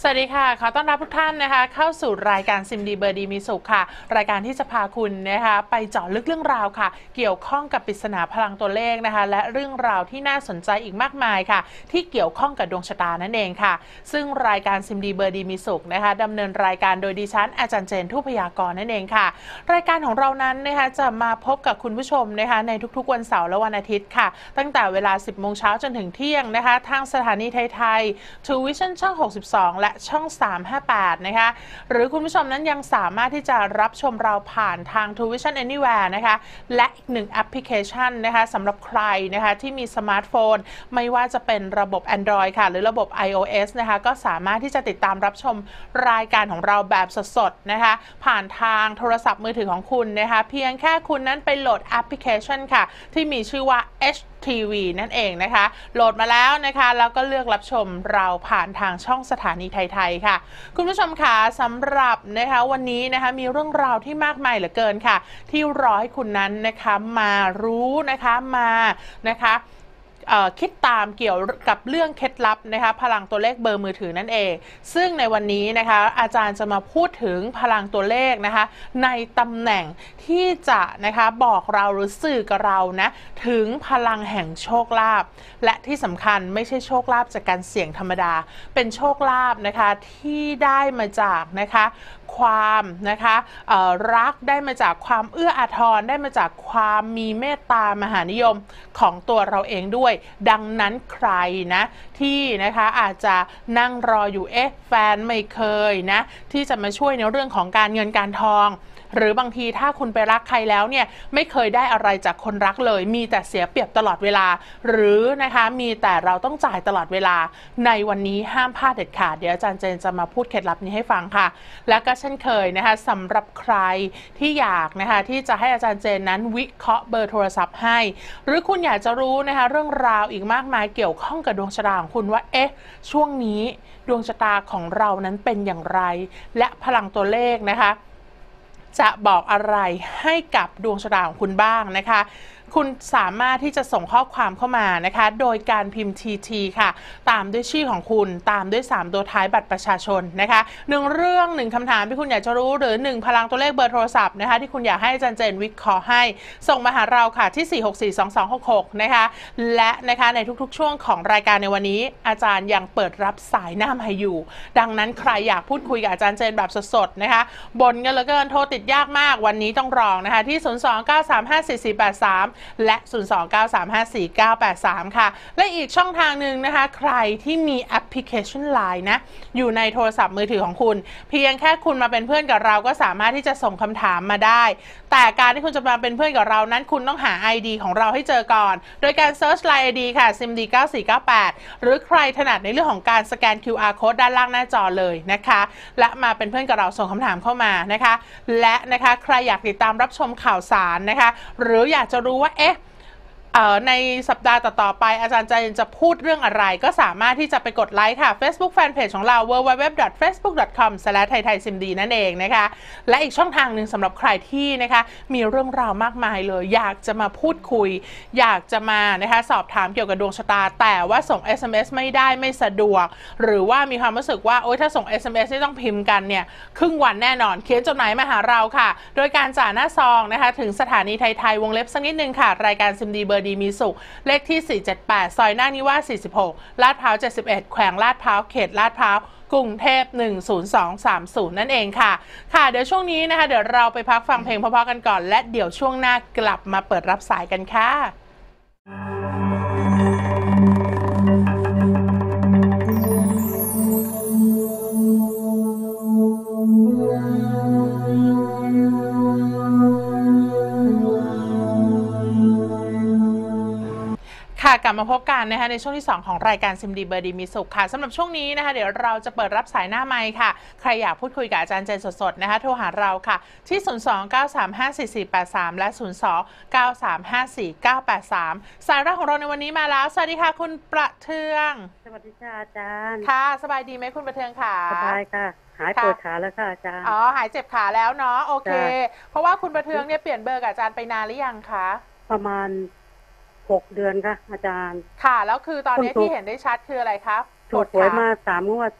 วัสดีค่ะขอต้อนรับทุกท่านนะคะเข้าสู่รายการซิมดีเบอร์ดีมีสุขค่ะรายการที่จะพาคุณนะคะไปเจาะลึกเรื่องราวค่ะเกี่ยวข้องกับปริศนาพลังตัวเลขนะคะและเรื่องราวที่น่าสนใจอีกมากมายค่ะที่เกี่ยวข้องกับดวงชะตานั่นเองค่ะซึ่งรายการซิมดีเบอร์ดีมีสุขนะคะดำเนินรายการโดยดิฉันอาจารย์เจนทุพยากรนั่นเองค่ะรายการของเรานั้นนะคะจะมาพบกับคุณผู้ชมนะคะในทุกๆวันเสาร์และวันอาทิตย์ค่ะตั้งแต่เวลา 10 โมงเช้าจนถึงเที่ยงนะคะทางสถานีไทย True Vision ช่อง 62 และช่อง 358 นะคะหรือคุณผู้ชมนั้นยังสามารถที่จะรับชมเราผ่านทาง True Vision Anywhere นะคะและอีกหนึ่งแอปพลิเคชันนะคะสำหรับใครนะคะที่มีสมาร์ทโฟนไม่ว่าจะเป็นระบบ Android ค่ะหรือระบบ iOS นะคะก็สามารถที่จะติดตามรับชมรายการของเราแบบสดๆนะคะผ่านทางโทรศัพท์มือถือของคุณนะคะเพียงแค่คุณนั้นไปโหลดแอปพลิเคชันค่ะที่มีชื่อว่า HTV นั่นเองนะคะโหลดมาแล้วนะคะแล้วก็เลือกรับชมเราผ่านทางช่องสถานีไทยค่ะคุณผู้ชมคะสำหรับนะคะวันนี้นะคะมีเรื่องราวที่มากมายเหลือเกินค่ะที่รอให้คุณนั้นนะคะมารู้นะคะมานะคะคิดตามเกี่ยวกับเรื่องเคล็ดลับนะคะพลังตัวเลขเบอร์มือถือนั่นเองซึ่งในวันนี้นะคะอาจารย์จะมาพูดถึงพลังตัวเลขนะคะในตำแหน่งที่จะนะคะบอกเราหรือสื่อกับเรานะถึงพลังแห่งโชคลาภและที่สำคัญไม่ใช่โชคลาภจากการเสี่ยงธรรมดาเป็นโชคลาภนะคะที่ได้มาจากนะคะความนะคะรักได้มาจากความเอื้ออาทรได้มาจากความมีเมตตามหานิยมของตัวเราเองด้วยดังนั้นใครนะที่นะคะอาจจะนั่งรออยู่แฟนไม่เคยนะที่จะมาช่วยในเรื่องของการเงินการทองหรือบางทีถ้าคุณไปรักใครแล้วเนี่ยไม่เคยได้อะไรจากคนรักเลยมีแต่เสียเปรียบตลอดเวลาหรือนะคะมีแต่เราต้องจ่ายตลอดเวลาในวันนี้ห้ามพลาดเด็ดขาดเดี๋ยวอาจารย์เจนจะมาพูดเคล็ดลับนี้ให้ฟังค่ะและก็เช่นเคยนะคะสำหรับใครที่อยากนะคะที่จะให้อาจารย์เจนนั้นวิเคราะห์เบอร์โทรศัพท์ให้หรือคุณอยากจะรู้นะคะเรื่องราวอีกมากมายเกี่ยวข้องกับดวงชะตาของคุณว่าช่วงนี้ดวงชะตาของเรานั้นเป็นอย่างไรและพลังตัวเลขนะคะจะบอกอะไรให้กับดวงชะตาของคุณบ้างนะคะคุณสามารถที่จะส่งข้อความเข้ามานะคะโดยการพิมพ์ TT ค่ะตามด้วยชื่อของคุณตามด้วย3ตัวท้ายบัตรประชาชนนะคะ1เรื่อง1คำถามที่คุณอยากจะรู้หรือ1พลังตัวเลขเบอร์โทรศัพท์นะคะที่คุณอยากให้อาจารย์เจนวิเคราะห์ให้ส่งมาหาเราค่ะที่4642266นะคะและนะคะในทุกๆช่วงของรายการในวันนี้อาจารย์ยังเปิดรับสายหน้าไมค์อยู่ดังนั้นใครอยากพูดคุยกับอาจารย์เจนแบบสดๆนะคะบ่นกันเหลือเกินโทรติดยากมากวันนี้ต้องรองนะคะที่029354483และ 029354983 ค่ะและอีกช่องทางหนึ่งนะคะใครที่มีแอปพลิเคชัน LINE นะอยู่ในโทรศัพท์มือถือของคุณเพียงแค่คุณมาเป็นเพื่อนกับเราก็สามารถที่จะส่งคำถามมาได้แต่การที่คุณจะมาเป็นเพื่อนกับเรานั้นคุณต้องหา ID ของเราให้เจอก่อนโดยการ Search LINE ID ค่ะ simd9498 หรือใครถนัดในเรื่องของการสแกน QR Code ด้านล่างหน้าจอเลยนะคะและมาเป็นเพื่อนกับเราส่งคำถามเข้ามานะคะและนะคะใครอยากติดตามรับชมข่าวสารนะคะหรืออยากจะรู้ว่าในสัปดาห์ต่อๆไปอาจารย์จะพูดเรื่องอะไรก็สามารถที่จะไปกดไลค์ค่ะ Facebook Fanpage ของเรา www.facebook.com/thaithaisimd นั่นเองนะคะและอีกช่องทางหนึ่งสำหรับใครที่นะคะมีเรื่องราวมากมายเลยอยากจะมาพูดคุยอยากจะมานะคะสอบถามเกี่ยวกับดวงชะตาแต่ว่าส่ง SMS ไม่ได้ไม่สะดวกหรือว่ามีความรู้สึกว่าโอ๊ยถ้าส่ง SMS ที่ต้องพิมพ์กันเนี่ยครึ่งวันแน่นอนเขียนจดหมายมาหาเราค่ะโดยการจ่าหน้าซองนะคะถึงสถานีไทยวงเล็บสักนิดนึงค่ะรายการซิมดีเบอร์ดีมีสุขเลขที่478ซอยนาคนิวาส46ลาดพร้าว71แขวงลาดพร้าวเขตลาดพร้าวกรุงเทพ10230นั่นเองค่ะเดี๋ยวช่วงนี้นะคะเดี๋ยวเราไปพักฟังเพลงเพราะๆกันก่อนและเดี๋ยวช่วงหน้ากลับมาเปิดรับสายกันค่ะกลับมาพบกันนะคะในช่วงที่2ของรายการซิมดีเบอร์ดีมีสุขค่ะสำหรับช่วงนี้นะคะเดี๋ยวเราจะเปิดรับสายหน้าไมค์ค่ะใครอยากพูดคุยกับอาจารย์เจนสดๆนะคะโทรหาเราค่ะที่029354483และ029354983สายแรกของเราในวันนี้มาแล้วสวัสดีค่ะคุณประเทืองสวัสดีค่ะอาจารย์ค่ะสบายดีไหมคุณประเทืองค่ะสบายค่ะหายปวดขาแล้วค่ะอาจารย์หายเจ็บขาแล้วเนาะโอเคเพราะว่าคุณประเทืองเนี่ยเปลี่ยนเบอร์กับอาจารย์ไปนานหรือยังคะประมาณ6 เดือนค่ะอาจารย์ค่ะแล้วคือตอนนี้ที่เห็นได้ชัดคืออะไรครับถูกหวยมา3 งวดจ้ะ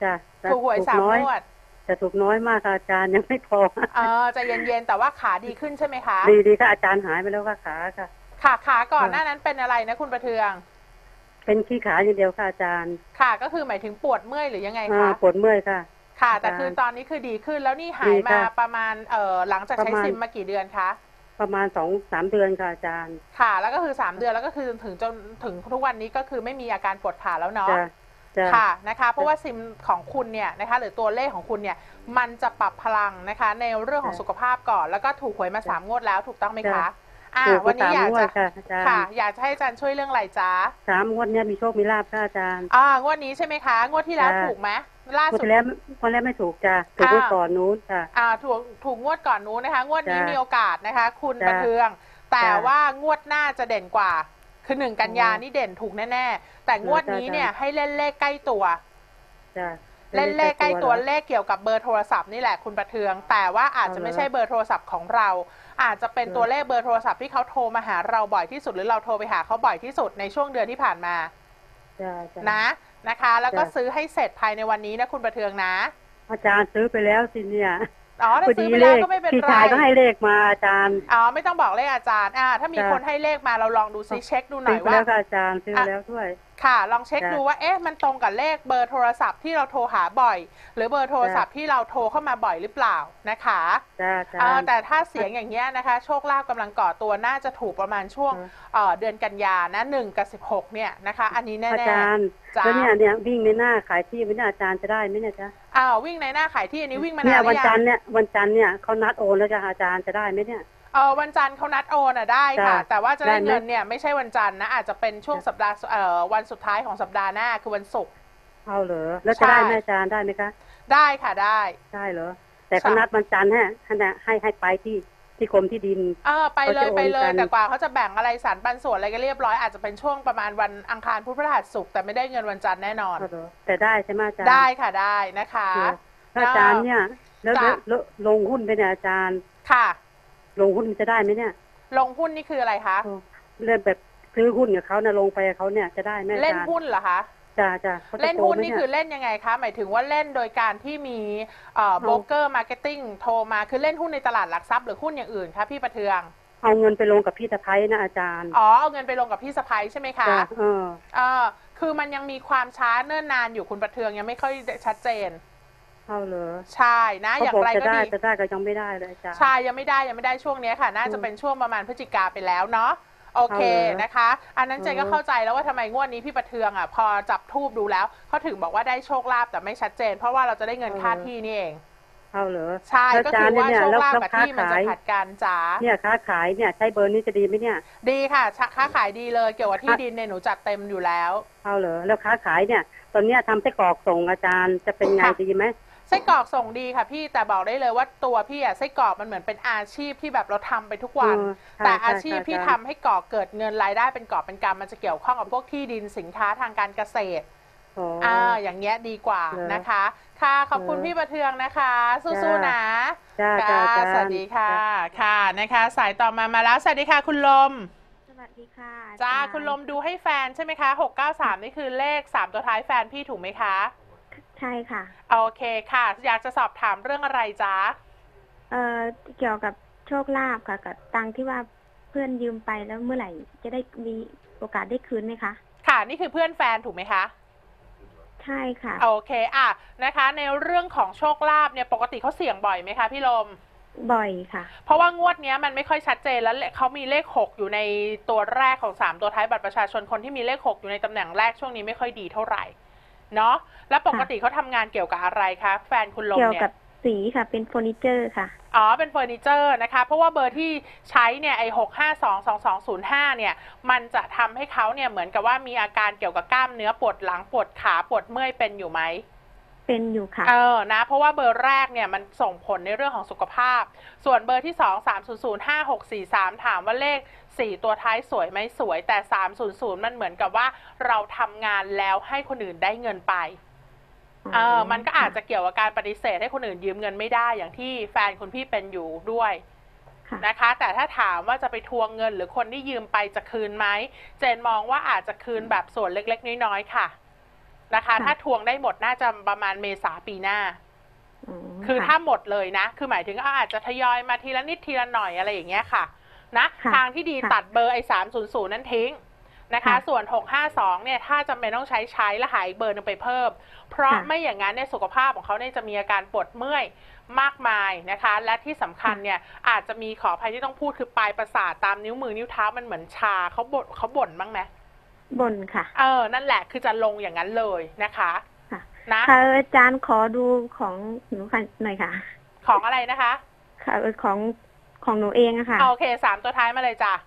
ถูกหวย3 งวดแต่ถูกน้อยมากค่ะอาจารย์ยังไม่พอใจเย็นๆแต่ว่าขาดีขึ้นใช่ไหมคะดีค่ะอาจารย์หายไปแล้วค่ะขาค่ะขาก่อนหน้านั้นเป็นอะไรนะคุณประเทืองเป็นขี้ขาอย่างเดียวค่ะอาจารย์ค่ะก็คือหมายถึงปวดเมื่อยหรือยังไงคะปวดเมื่อยค่ะค่ะแต่คือตอนนี้คือดีขึ้นแล้วนี่หายมาประมาณหลังจากใช้ซิมมากี่เดือนคะประมาณ2-3 เดือนค่ะอาจารย์ค่ะแล้วก็คือ3 เดือนแล้วก็คือจนถึงทุกวันนี้ก็คือไม่มีอาการปวดขาแล้วเนาะค่ะนะคะเพราะว่าซิมของคุณเนี่ยนะคะหรือตัวเลขของคุณเนี่ยมันจะปรับพลังนะคะในเรื่องของสุขภาพก่อนแล้วก็ถูกหวยมา3 งวดแล้วถูกต้องไหมคะวันนี้อยากจะค่ะอยากจะให้อาจารย์ช่วยเรื่องอะไรจ๊ะ 3 งวดเนี่ยมีโชคมีลาภค่ะอาจารย์งวดนี้ใช่ไหมคะงวดที่แล้วถูกไหมล่าสุดแล้วคนแรกไม่ถูกจ้ะถูกงวดก่อนนู้นค่ะถูกงวดก่อนนู้นนะคะงวดนี้มีโอกาสนะคะคุณประเทืองแต่ว่างวดหน้าจะเด่นกว่าคือ1 กันยานี่เด่นถูกแน่ๆแต่งวดนี้เนี่ยให้เล่นเลขใกล้ตัวเล่นเลขใกล้ตัวเลขเกี่ยวกับเบอร์โทรศัพท์นี่แหละคุณประเทืองแต่ว่าอาจจะไม่ใช่เบอร์โทรศัพท์ของเราอาจจะเป็นตัวเลขเบอร์โทรศัพท์ที่เขาโทรมาหาเราบ่อยที่สุดหรือเราโทรไปหาเขาบ่อยที่สุดในช่วงเดือนที่ผ่านมานะคะแล้วก็ซื้อให้เสร็จภายในวันนี้นะคุณประเทืองนะอาจารย์ซื้อไปแล้วสิเนี่ยถ้าซื้อไปแล้วก็ไม่เป็นไรพี่ชายก็ให้เลขมาอาจารย์ไม่ต้องบอกเลขอาจารย์ถ้ามีคนให้เลขมาเราลองดูซิเช็คดูหน่อยว่าแล้วอาจารย์ซื้อแล้วด้วยค่ะลองเช็คดูว่ามันตรงกับเลขเบอร์โทรศัพท์ที่เราโทรหาบ่อยหรือเบอร์โทรศัพท์ที่เราโทรเข้ามาบ่อยหรือเปล่านะคะแต่ถ้าเสียงอย่างเงี้ยนะคะโชคลาภกำลังก่อตัวน่าจะถูกประมาณช่วงเดือนกันยานะ1 กับ 16เนี่ยนะคะอันนี้แน่ๆอาจารย์แล้วเนี่ยวิ่งในหน้าขายที่ไม่ได้อาจารย์จะได้ไหมเนี่ยจ๊ะวิ่งในหน้าขายที่อันนี้วิ่งมาเนี่ยวันจันทร์เนี่ยเขานัดโอนแล้วจ้ะอาจารย์จะได้ไหมเนี่ยวันจันทร์เขานัดโอนได้ค่ะแต่ว่าจะได้เงินเนี่ยไม่ใช่วันจันทร์นะอาจจะเป็นช่วงสัปดาห์วันสุดท้ายของสัปดาห์หน้าคือวันศุกร์เอาเหรอแล้วจะได้ไหมอาจารย์ได้ไหมคะได้ค่ะได้เหรอแต่เขานัดวันจันทร์ให้ไปที่กรมที่ดินไปเลยแต่กว่าเขาจะแบ่งอะไรสรรปันส่วนอะไรก็เรียบร้อยอาจจะเป็นช่วงประมาณวันอังคารพุธพฤหัสศุกร์แต่ไม่ได้เงินวันจันทร์แน่นอนแต่ได้ใช่ไหมอาจารย์ได้ค่ะได้นะคะอาจารย์เนี่ยแล้วลงหุ้นไปเนี่ยอาจารย์ค่ะลงหุ้นจะได้ไหมเนี่ยลงหุ้นนี่คืออะไรคะเล่นแบบซื้อหุ้นกับเขาเนี่ยลงไปกับเขาเนี่ยจะได้ไหมเล่นหุ้นเหรอคะจ้าเล่นหุ้นนี่คือเล่นยังไงคะหมายถึงว่าเล่นโดยการที่มีโบรกเกอร์มาร์เก็ตติ้งโทรมาคือเล่นหุ้นในตลาดหลักทรัพย์หรือหุ้นอย่างอื่นคะพี่ประเทืองเอาเงินไปลงกับพี่สะใภ้นะอาจารย์เอาเงินไปลงกับพี่สะใภ้ใช่ไหมคะคือมันยังมีความช้าเนิ่นนานอยู่คุณประเทืองยังไม่ค่อยชัดเจนเอาเหรอใช่นะอย่างไรก็ดีจะได้ก็ยังไม่ได้เลยจ้าใช่ยังไม่ได้ช่วงนี้ค่ะน่าจะเป็นช่วงประมาณพฤศจิกาไปแล้วเนาะโอเคนะคะอันนั้นเจนก็เข้าใจแล้วว่าทำไมงวดนี้พี่ประเทืองพอจับทูบดูแล้วเขาถึงบอกว่าได้โชคลาภแต่ไม่ชัดเจนเพราะว่าเราจะได้เงินค่าที่นี่เองเอาเหรอใช่ก็คือว่าโชคลาภกับที่มันจะขัดกันจ้าเนี่ยค้าขายเนี่ยใช้เบอร์นี้จะดีไหมเนี่ยดีค่ะค้าขายดีเลยเกี่ยวกับที่ดินเนี่ยหนูจัดเต็มอยู่แล้วเอาเหรอแล้วค้าขายเนี่ยตอนนี้ทำไส้กรอกส่งอาจารย์จะเป็นไงดีไหมไส้กรอกส่งดีค่ะพี่แต่บอกได้เลยว่าตัวพี่ไส้กรอกมันเหมือนเป็นอาชีพที่แบบเราทำไปทุกวันแต่อาชีพที่ทำให้ก่อเกิดเงินรายได้เป็นกอบเป็นกำมันจะเกี่ยวข้องกับพวกที่ดินสินค้าทางการเกษตรอย่างเงี้ยดีกว่านะคะค่ะขอบคุณพี่ประเทืองนะคะสู้ๆนะจ้าสวัสดีค่ะค่ะนะคะสายต่อมาแล้วสวัสดีค่ะคุณลมสวัสดีค่ะจ้าคุณลมดูให้แฟนใช่ไหมคะ693นี่คือเลข3ตัวท้ายแฟนพี่ถูกไหมคะใช่ค่ะโอเคค่ะอยากจะสอบถามเรื่องอะไรจ๊ะเกี่ยวกับโชคลาภค่ะกับตังที่ว่าเพื่อนยืมไปแล้วเมื่อไหร่จะได้มีโอกาสได้คืนไหมคะค่ะนี่คือเพื่อนแฟนถูกไหมคะใช่ค่ะโอเคนะคะในเรื่องของโชคลาภเนี่ยปกติเขาเสี่ยงบ่อยไหมคะพี่ลมบ่อยค่ะเพราะว่างวดนี้มันไม่ค่อยชัดเจนแล้วเขามีเลข6อยู่ในตัวแรกของ3ตัวท้ายบัตรประชาชนคนที่มีเลข6อยู่ในตำแหน่งแรกช่วงนี้ไม่ค่อยดีเท่าไหร่เนาะแล้วปกติเขาทำงานเกี่ยวกับอะไรคะแฟนคุณลมเนี่ยเกี่ยวกับสีค่ะเป็นเฟอร์นิเจอร์ค่ะเป็นเฟอร์นิเจอร์นะคะเพราะว่าเบอร์ที่ใช้เนี่ยไอ้6522205เนี่ยมันจะทำให้เขาเนี่ยเหมือนกับว่ามีอาการเกี่ยวกับกล้ามเนื้อปวดหลังปวดขาปวดเมื่อยเป็นอยู่ไหมเป็นอยู่ค่ะนะเพราะว่าเบอร์แรกเนี่ยมันส่งผลในเรื่องของสุขภาพส่วนเบอร์ที่2 3005643ถามว่าเลข4ตัวท้ายสวยไหมสวยแต่300มันเหมือนกับว่าเราทำงานแล้วให้คนอื่นได้เงินไปมันก็อาจจะเกี่ยวกับการปฏิเสธให้คนอื่นยืมเงินไม่ได้อย่างที่แฟนคุณพี่เป็นอยู่ด้วยนะคะแต่ถ้าถามว่าจะไปทวงเงินหรือคนที่ยืมไปจะคืนไหมเจนมองว่าอาจจะคืนแบบส่วนเล็กๆน้อยๆค่ะนะคะถ้าทวงได้หมดน่าจะประมาณเมษาปีหน้า คือถ้าหมดเลยนะคือหมายถึงอาจจะทยอยมาทีละนิดทีละหน่อยอะไรอย่างเงี้ยค่ะนะทางที่ดีตัดเบอร์ไอ้300นั้นทิ้งนะคะส่วน652เนี่ยถ้าจำเป็นต้องใช้แล้วหาอีกเบอร์นึงไปเพิ่มเพราะไม่อย่างนั้นเนี่ยสุขภาพของเขาเนี่ยจะมีอาการปวดเมื่อยมากมายนะคะและที่สำคัญเนี่ยอาจจะมีขออภัยที่ต้องพูดคือปลายประสาทตามนิ้วมือนิ้วเท้ามันเหมือนชาเขาบ่นบ้างไหมบ่นค่ะนั่นแหละคือจะลงอย่างนั้นเลยนะคะนะค่ะอาจารย์ขอดูของหนูหน่อยค่ะของอะไรนะคะค่ะของหนูเองอะค่ะโอเค3ตัวท้ายมาเลยจ้ะ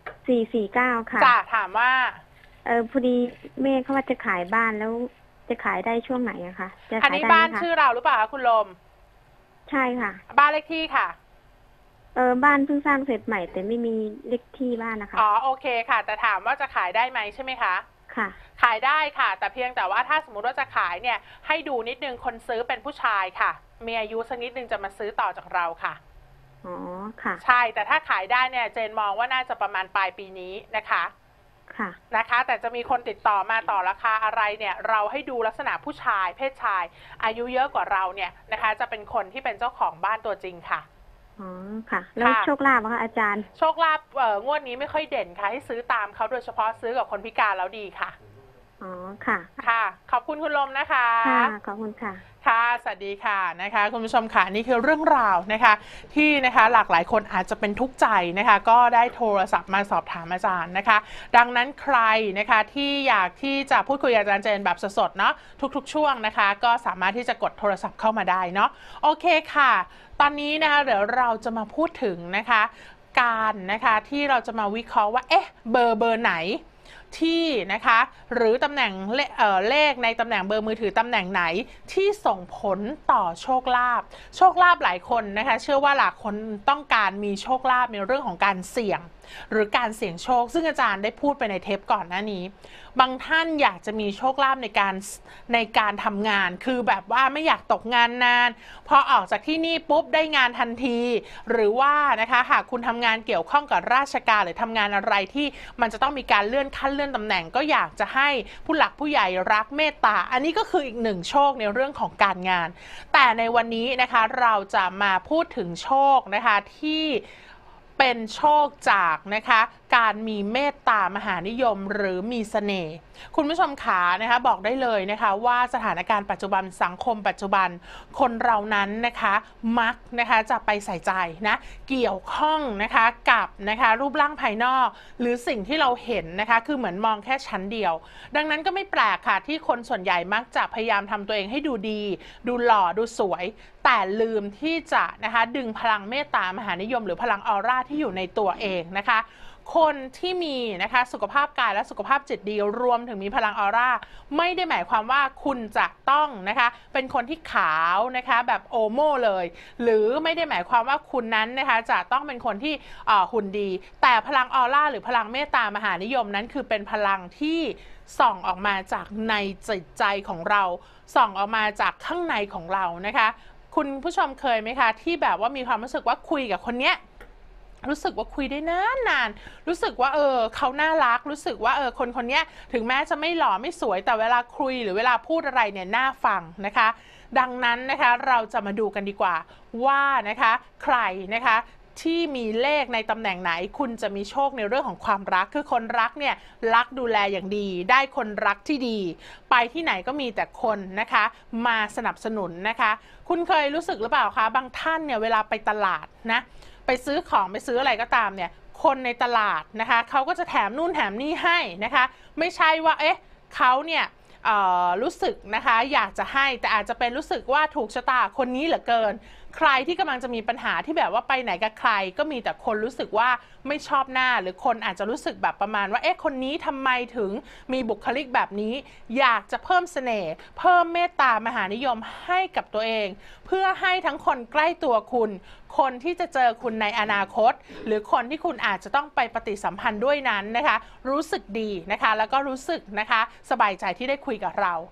449ค่ะจ้ะถามว่าพอดีแม่เขาว่าจะขายบ้านแล้วจะขายได้ช่วงไหนอะคะจะอันนี้บ้านชื่อเราหรือเปล่าคะคุณลมใช่ค่ะบ้านเลขที่ค่ะบ้านเพิ่งสร้างเสร็จใหม่แต่ไม่มีเลขที่บ้านนะคะโอเคค่ะแต่ถามว่าจะขายได้ไหมใช่ไหมคะค่ะขายได้ค่ะแต่เพียงแต่ว่าถ้าสมมุติว่าจะขายเนี่ยให้ดูนิดนึงคนซื้อเป็นผู้ชายค่ะมีอายุสักนิดนึงจะมาซื้อต่อจากเราค่ะค่ะใช่แต่ถ้าขายได้เนี่ยเจนมองว่าน่าจะประมาณปลายปีนี้นะคะค่ะนะคะแต่จะมีคนติดต่อมาต่อราคาอะไรเนี่ยเราให้ดูลักษณะผู้ชายเพศชายอายุเยอะกว่าเราเนี่ยนะคะจะเป็นคนที่เป็นเจ้าของบ้านตัวจริงค่ะค่ะแล้วโชคลาภคะอาจารย์โชคลาภงวดนี้ไม่ค่อยเด่นค่ะให้ซื้อตามเขาโดยเฉพาะซื้อกับคนพิการแล้วดีค่ะค่ะค่ะขอบคุณคุณลมนะคะค่ะขอบคุณค่ะค่ะสวัสดีค่ะนะคะคุณผู้ชมค่ะนี่คือเรื่องราวนะคะที่นะคะหลากหลายคนอาจจะเป็นทุกข์ใจนะคะก็ได้โทรศัพท์มาสอบถามอาจารย์นะคะดังนั้นใครนะคะที่อยากที่จะพูดคุยกับอาจารย์เจนแบบสดๆเนาะทุกๆช่วงนะคะก็สามารถที่จะกดโทรศัพท์เข้ามาได้เนาะโอเคค่ะตอนนี้นะคะเดี๋ยวเราจะมาพูดถึงนะคะการนะคะที่เราจะมาวิเคราะห์ว่าเบอร์ไหนที่นะคะหรือตำแหน่งเลขในตำแหน่งเบอร์มือถือตำแหน่งไหนที่ส่งผลต่อโชคลาภหลายคนนะคะเชื่อว่าหลายคนต้องการมีโชคลาภในเรื่องของการเสี่ยงหรือการเสี่ยงโชคซึ่งอาจารย์ได้พูดไปในเทปก่อนหน้านี้บางท่านอยากจะมีโชคลาภในการทำงานคือแบบว่าไม่อยากตกงานนานพอออกจากที่นี่ปุ๊บได้งานทันทีหรือว่านะคะหากคุณทำงานเกี่ยวข้องกับราชการหรือทำงานอะไรที่มันจะต้องมีการเลื่อนขั้นเลื่อนตำแหน่งก็อยากจะให้ผู้หลักผู้ใหญ่รักเมตตาอันนี้ก็คืออีกหนึ่งโชคในเรื่องของการงานแต่ในวันนี้นะคะเราจะมาพูดถึงโชคนะคะที่เป็นโชคจากนะคะการมีเมตตามหานิยมหรือมีเสน่ห์คุณผู้ชมขานะคะบอกได้เลยนะคะว่าสถานการณ์ปัจจุบันสังคมปัจจุบันคนเรานั้นนะคะมักนะคะจะไปใส่ใจนะเกี่ยวข้องนะคะกับนะคะรูปร่างภายนอกหรือสิ่งที่เราเห็นนะคะคือเหมือนมองแค่ชั้นเดียวดังนั้นก็ไม่แปลกค่ะที่คนส่วนใหญ่มักจะพยายามทำตัวเองให้ดูดีดูหล่อดูสวยแต่ลืมที่จะนะคะดึงพลังเมตตามหานิยมหรือพลังออร่าที่อยู่ในตัวเองนะคะคนที่มีนะคะสุขภาพกายและสุขภาพจิตดีรวมถึงมีพลังออร่าไม่ได้หมายความว่าคุณจะต้องนะคะเป็นคนที่ขาวนะคะแบบโอโม่เลยหรือไม่ได้หมายความว่าคุณนั้นนะคะจะต้องเป็นคนที่หุ่นดีแต่พลังออร่าหรือพลังเมตตามหานิยมนั้นคือเป็นพลังที่ส่องออกมาจากในจิตใจของเราส่องออกมาจากข้างในของเรานะคะคุณผู้ชมเคยไหมคะที่แบบว่ามีความรู้สึกว่าคุยกับคนเนี้ยรู้สึกว่าคุยได้นานรู้สึกว่าเขาน่ารักรู้สึกว่าคนนี้ถึงแม้จะไม่หล่อไม่สวยแต่เวลาคุยหรือเวลาพูดอะไรเนี่ยน่าฟังนะคะดังนั้นนะคะเราจะมาดูกันดีกว่าว่านะคะใครนะคะที่มีเลขในตำแหน่งไหนคุณจะมีโชคในเรื่องของความรักคือคนรักเนี่ยรักดูแลอย่างดีได้คนรักที่ดีไปที่ไหนก็มีแต่คนนะคะมาสนับสนุนนะคะคุณเคยรู้สึกหรือเปล่าคะบางท่านเนี่ยเวลาไปตลาดนะไปซื้อของไปซื้ออะไรก็ตามเนี่ยคนในตลาดนะคะเขาก็จะแถมนู่นแถมนี่ให้นะคะไม่ใช่ว่าเขาเนี่ยรู้สึกนะคะอยากจะให้แต่อาจจะเป็นรู้สึกว่าถูกชะตาคนนี้เหลือเกินใครที่กำลังจะมีปัญหาที่แบบว่าไปไหนกับใครก็มีแต่คนรู้สึกว่าไม่ชอบหน้าหรือคนอาจจะรู้สึกแบบประมาณว่าคนนี้ทำไมถึงมีบุคลิกแบบนี้อยากจะเพิ่มเสน่ห์เพิ่มเมตตามหานิยมให้กับตัวเองเพื่อให้ทั้งคนใกล้ตัวคุณคนที่จะเจอคุณในอนาคตหรือคนที่คุณอาจจะต้องไปปฏิสัมพันธ์ด้วยนั้นนะคะรู้สึกดีนะคะแล้วก็รู้สึกนะคะสบายใจที่ได้คุยกับเรา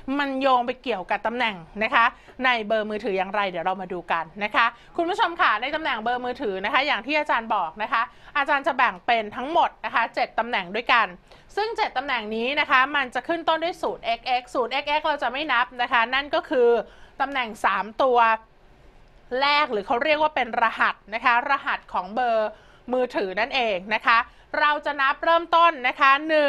มันโยงไปเกี่ยวกับตำแหน่งนะคะในเบอร์มือถืออย่างไรเดี๋ยวเรามาดูกันนะคะคุณผู้ชมค่ะในตำแหน่งเบอร์มือถือนะคะอย่างที่อาจารย์บอกนะคะอาจารย์จะแบ่งเป็นทั้งหมดนะคะ7ตำแหน่งด้วยกันซึ่ง7ตำแหน่งนี้นะคะมันจะขึ้นต้นด้วยสูตร XX สูตร XX เราจะไม่นับนะคะนั่นก็คือตำแหน่ง3ตัวแรกหรือเขาเรียกว่าเป็นรหัสนะคะรหัสของเบอร์มือถือนั่นเองนะคะเราจะนับเริ่มต้นนะคะ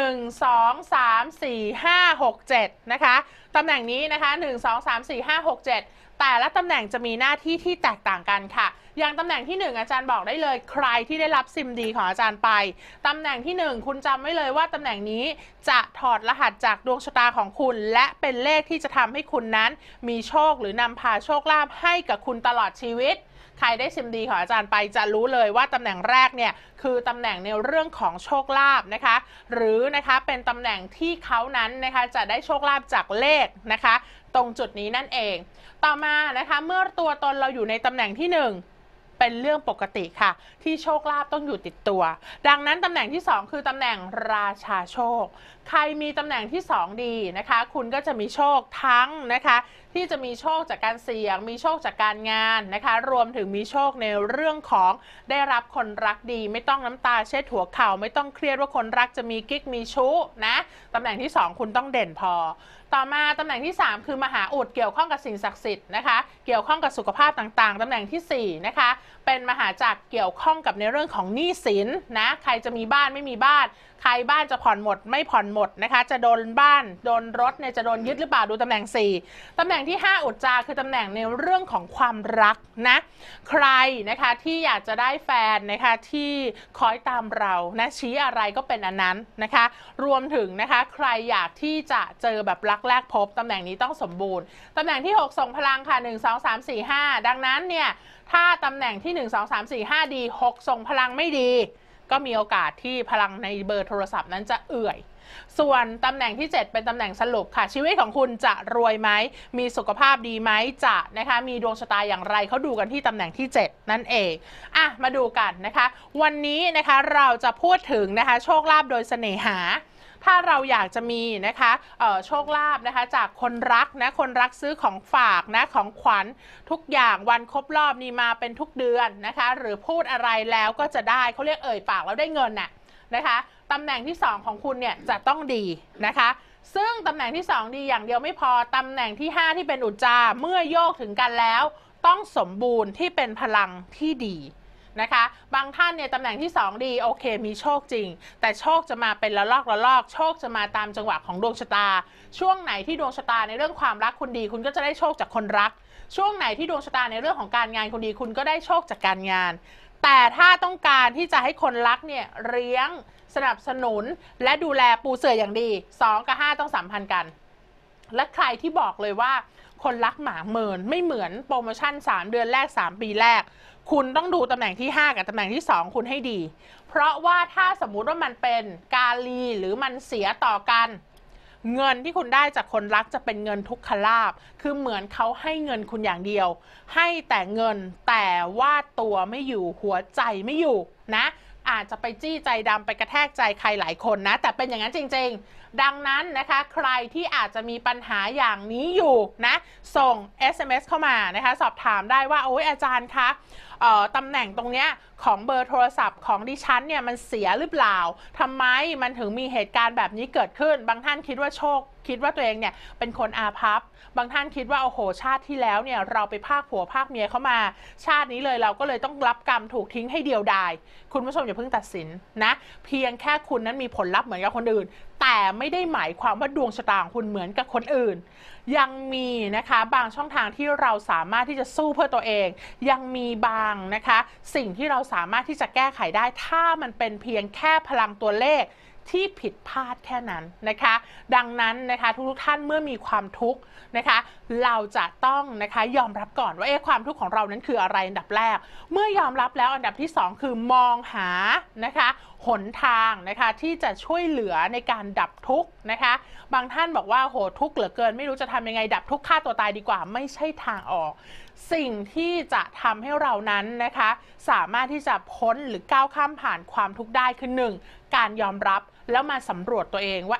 1 2 3 4 5 6 7นะคะตำแหน่งนี้นะคะ1 2 3 4 5 6 7แต่ละตำแหน่งจะมีหน้าที่ที่แตกต่างกันค่ะอย่างตำแหน่งที่1อาจารย์บอกได้เลยใครที่ได้รับซิมดีของอาจารย์ไปตำแหน่งที่1คุณจำไว้เลยว่าตำแหน่งนี้จะถอดรหัสจากดวงชะตาของคุณและเป็นเลขที่จะทำให้คุณนั้นมีโชคหรือนำพาโชคลาภให้กับคุณตลอดชีวิตใครได้ซิมดีของอาจารย์ไปจะรู้เลยว่าตำแหน่งแรกเนี่ยคือตำแหน่งในเรื่องของโชคลาภนะคะหรือนะคะเป็นตำแหน่งที่เขานั้นนะคะจะได้โชคลาภจากเลขนะคะตรงจุดนี้นั่นเองต่อมานะคะเมื่อตัวตนเราอยู่ในตำแหน่งที่1เป็นเรื่องปกติค่ะที่โชคลาภต้องอยู่ติดตัวดังนั้นตำแหน่งที่2คือตำแหน่งราชาโชคใครมีตำแหน่งที่2ดีนะคะคุณก็จะมีโชคทั้งนะคะที่จะมีโชคจากการเสี่ยงมีโชคจากการงานนะคะรวมถึงมีโชคในเรื่องของได้รับคนรักดีไม่ต้องน้ำตาเช็ดหัวเข่าไม่ต้องเครียดว่าคนรักจะมีกิ๊กมีชู้นะตำแหน่งที่2คุณต้องเด่นพอต่อมาตำแหน่งที่3คือมหาอุดเกี่ยวข้องกับสิ่งศักดิ์สิทธิ์นะคะเกี่ยวข้องกับสุขภาพต่างๆตำแหน่งที่4นะคะเป็นมหาจักรเกี่ยวข้องกับในเรื่องของหนี้สินนะใครจะมีบ้านไม่มีบ้านใครบ้านจะผ่อนหมดไม่ผ่อนหมดนะคะจะโดนบ้านโดนรถเนี่ยจะโดนยึดหรือเปล่าดูตำแหน่ง4ตำแหน่งที่5อุจจาคือตำแหน่งในเรื่องของความรักนะใครนะคะที่อยากจะได้แฟนนะคะที่คอยตามเรานะชี้อะไรก็เป็นอันนั้นนะคะรวมถึงนะคะใครอยากที่จะเจอแบบรักแรกพบตำแหน่งนี้ต้องสมบูรณ์ตำแหน่งที่6ส่งพลังค่ะ1 2 3 4 5ดังนั้นเนี่ยถ้าตำแหน่งที่1 2 3 4 5ดี6ส่งพลังไม่ดีก็มีโอกาสที่พลังในเบอร์โทรศัพท์นั้นจะเอื่อยส่วนตำแหน่งที่7เป็นตำแหน่งสรุปค่ะชีวิตของคุณจะรวยไหมมีสุขภาพดีไหมจะนะคะมีดวงชะตาอย่างไรเขาดูกันที่ตำแหน่งที่7นั่นเองมาดูกันนะคะวันนี้นะคะเราจะพูดถึงนะคะโชคลาภโดยเสน่หาถ้าเราอยากจะมีนะคะโชคลาภนะคะจากคนรักนะคนรักซื้อของฝากนะของขวัญทุกอย่างวันครบรอบนี่มาเป็นทุกเดือนนะคะหรือพูดอะไรแล้วก็จะได้เขาเรียกเอ่ยปากแล้วได้เงินน่ะนะคะตำแหน่งที่2ของคุณเนี่ยจะต้องดีนะคะซึ่งตำแหน่งที่2ดีอย่างเดียวไม่พอตำแหน่งที่5ที่เป็นอุจจาเมื่อโยกถึงกันแล้วต้องสมบูรณ์ที่เป็นพลังที่ดีนะคะบางท่านเนี่ยตำแหน่งที่2ดีโอเคมีโชคจริงแต่โชคจะมาเป็นละลอกละลอกโชคจะมาตามจังหวะของดวงชะตาช่วงไหนที่ดวงชะตาในเรื่องความรักคุณดีคุณก็จะได้โชคจากคนรักช่วงไหนที่ดวงชะตาในเรื่องของการงานคุณดีคุณก็ได้โชคจากการงานแต่ถ้าต้องการที่จะให้คนรักเนี่ยเลี้ยงสนับสนุนและดูแลปูเสื่ออย่างดี2กับ5ต้องสัมพันธ์กันและใครที่บอกเลยว่าคนรักหมาเมินไม่เหมือนโปรโมชั่น3เดือนแรก3ปีแรกคุณต้องดูตำแหน่งที่5กับตำแหน่งที่2คุณให้ดีเพราะว่าถ้าสมมุติว่ามันเป็นกาลีหรือมันเสียต่อกันเงินที่คุณได้จากคนรักจะเป็นเงินทุกขลาภคือเหมือนเขาให้เงินคุณอย่างเดียวให้แต่เงินแต่ว่าตัวไม่อยู่หัวใจไม่อยู่นะอาจจะไปจี้ใจดำไปกระแทกใจใครหลายคนนะแต่เป็นอย่างนั้นจริงๆดังนั้นนะคะใครที่อาจจะมีปัญหาอย่างนี้อยู่นะส่ง SMS เข้ามานะคะสอบถามได้ว่าโอ้ยอาจารย์คะตำแหน่งตรงเนี้ยของเบอร์โทรศัพท์ของดิฉันเนี่ยมันเสียหรือเปล่าทำไมมันถึงมีเหตุการณ์แบบนี้เกิดขึ้นบางท่านคิดว่าโชคคิดว่าตัวเองเนี่ยเป็นคนอาภัพบางท่านคิดว่าโอ้โหชาติที่แล้วเนี่ยเราไปพากผัวพากเมียเข้ามาชาตินี้เลยเราก็เลยต้องรับกรรมถูกทิ้งให้เดียวดายคุณผู้ชมอย่าเพิ่งตัดสินนะเพียงแค่คุณนั้นมีผลลัพธ์เหมือนกับคนอื่นแต่ไม่ได้หมายความว่าดวงชะตาของคุณเหมือนกับคนอื่นยังมีนะคะบางช่องทางที่เราสามารถที่จะสู้เพื่อตัวเองยังมีบางนะคะสิ่งที่เราสามารถที่จะแก้ไขได้ถ้ามันเป็นเพียงแค่พลังตัวเลขที่ผิดพลาดแค่นั้นนะคะดังนั้นนะคะทุกท่านเมื่อมีความทุกข์นะคะเราจะต้องนะคะยอมรับก่อนว่าความทุกข์ของเรานั้นคืออะไรอันดับแรกเมื่อยอมรับแล้วอันดับที่2คือมองหานะคะหนทางนะคะที่จะช่วยเหลือในการดับทุกข์นะคะบางท่านบอกว่าโหทุกข์เหลือเกินไม่รู้จะทำยังไงดับทุกข์ฆ่าตัวตายดีกว่าไม่ใช่ทางออกสิ่งที่จะทำให้เรานั้นนะคะสามารถที่จะพ้นหรือก้าวข้ามผ่านความทุกข์ได้คือ1การยอมรับแล้วมาสำรวจตัวเองว่า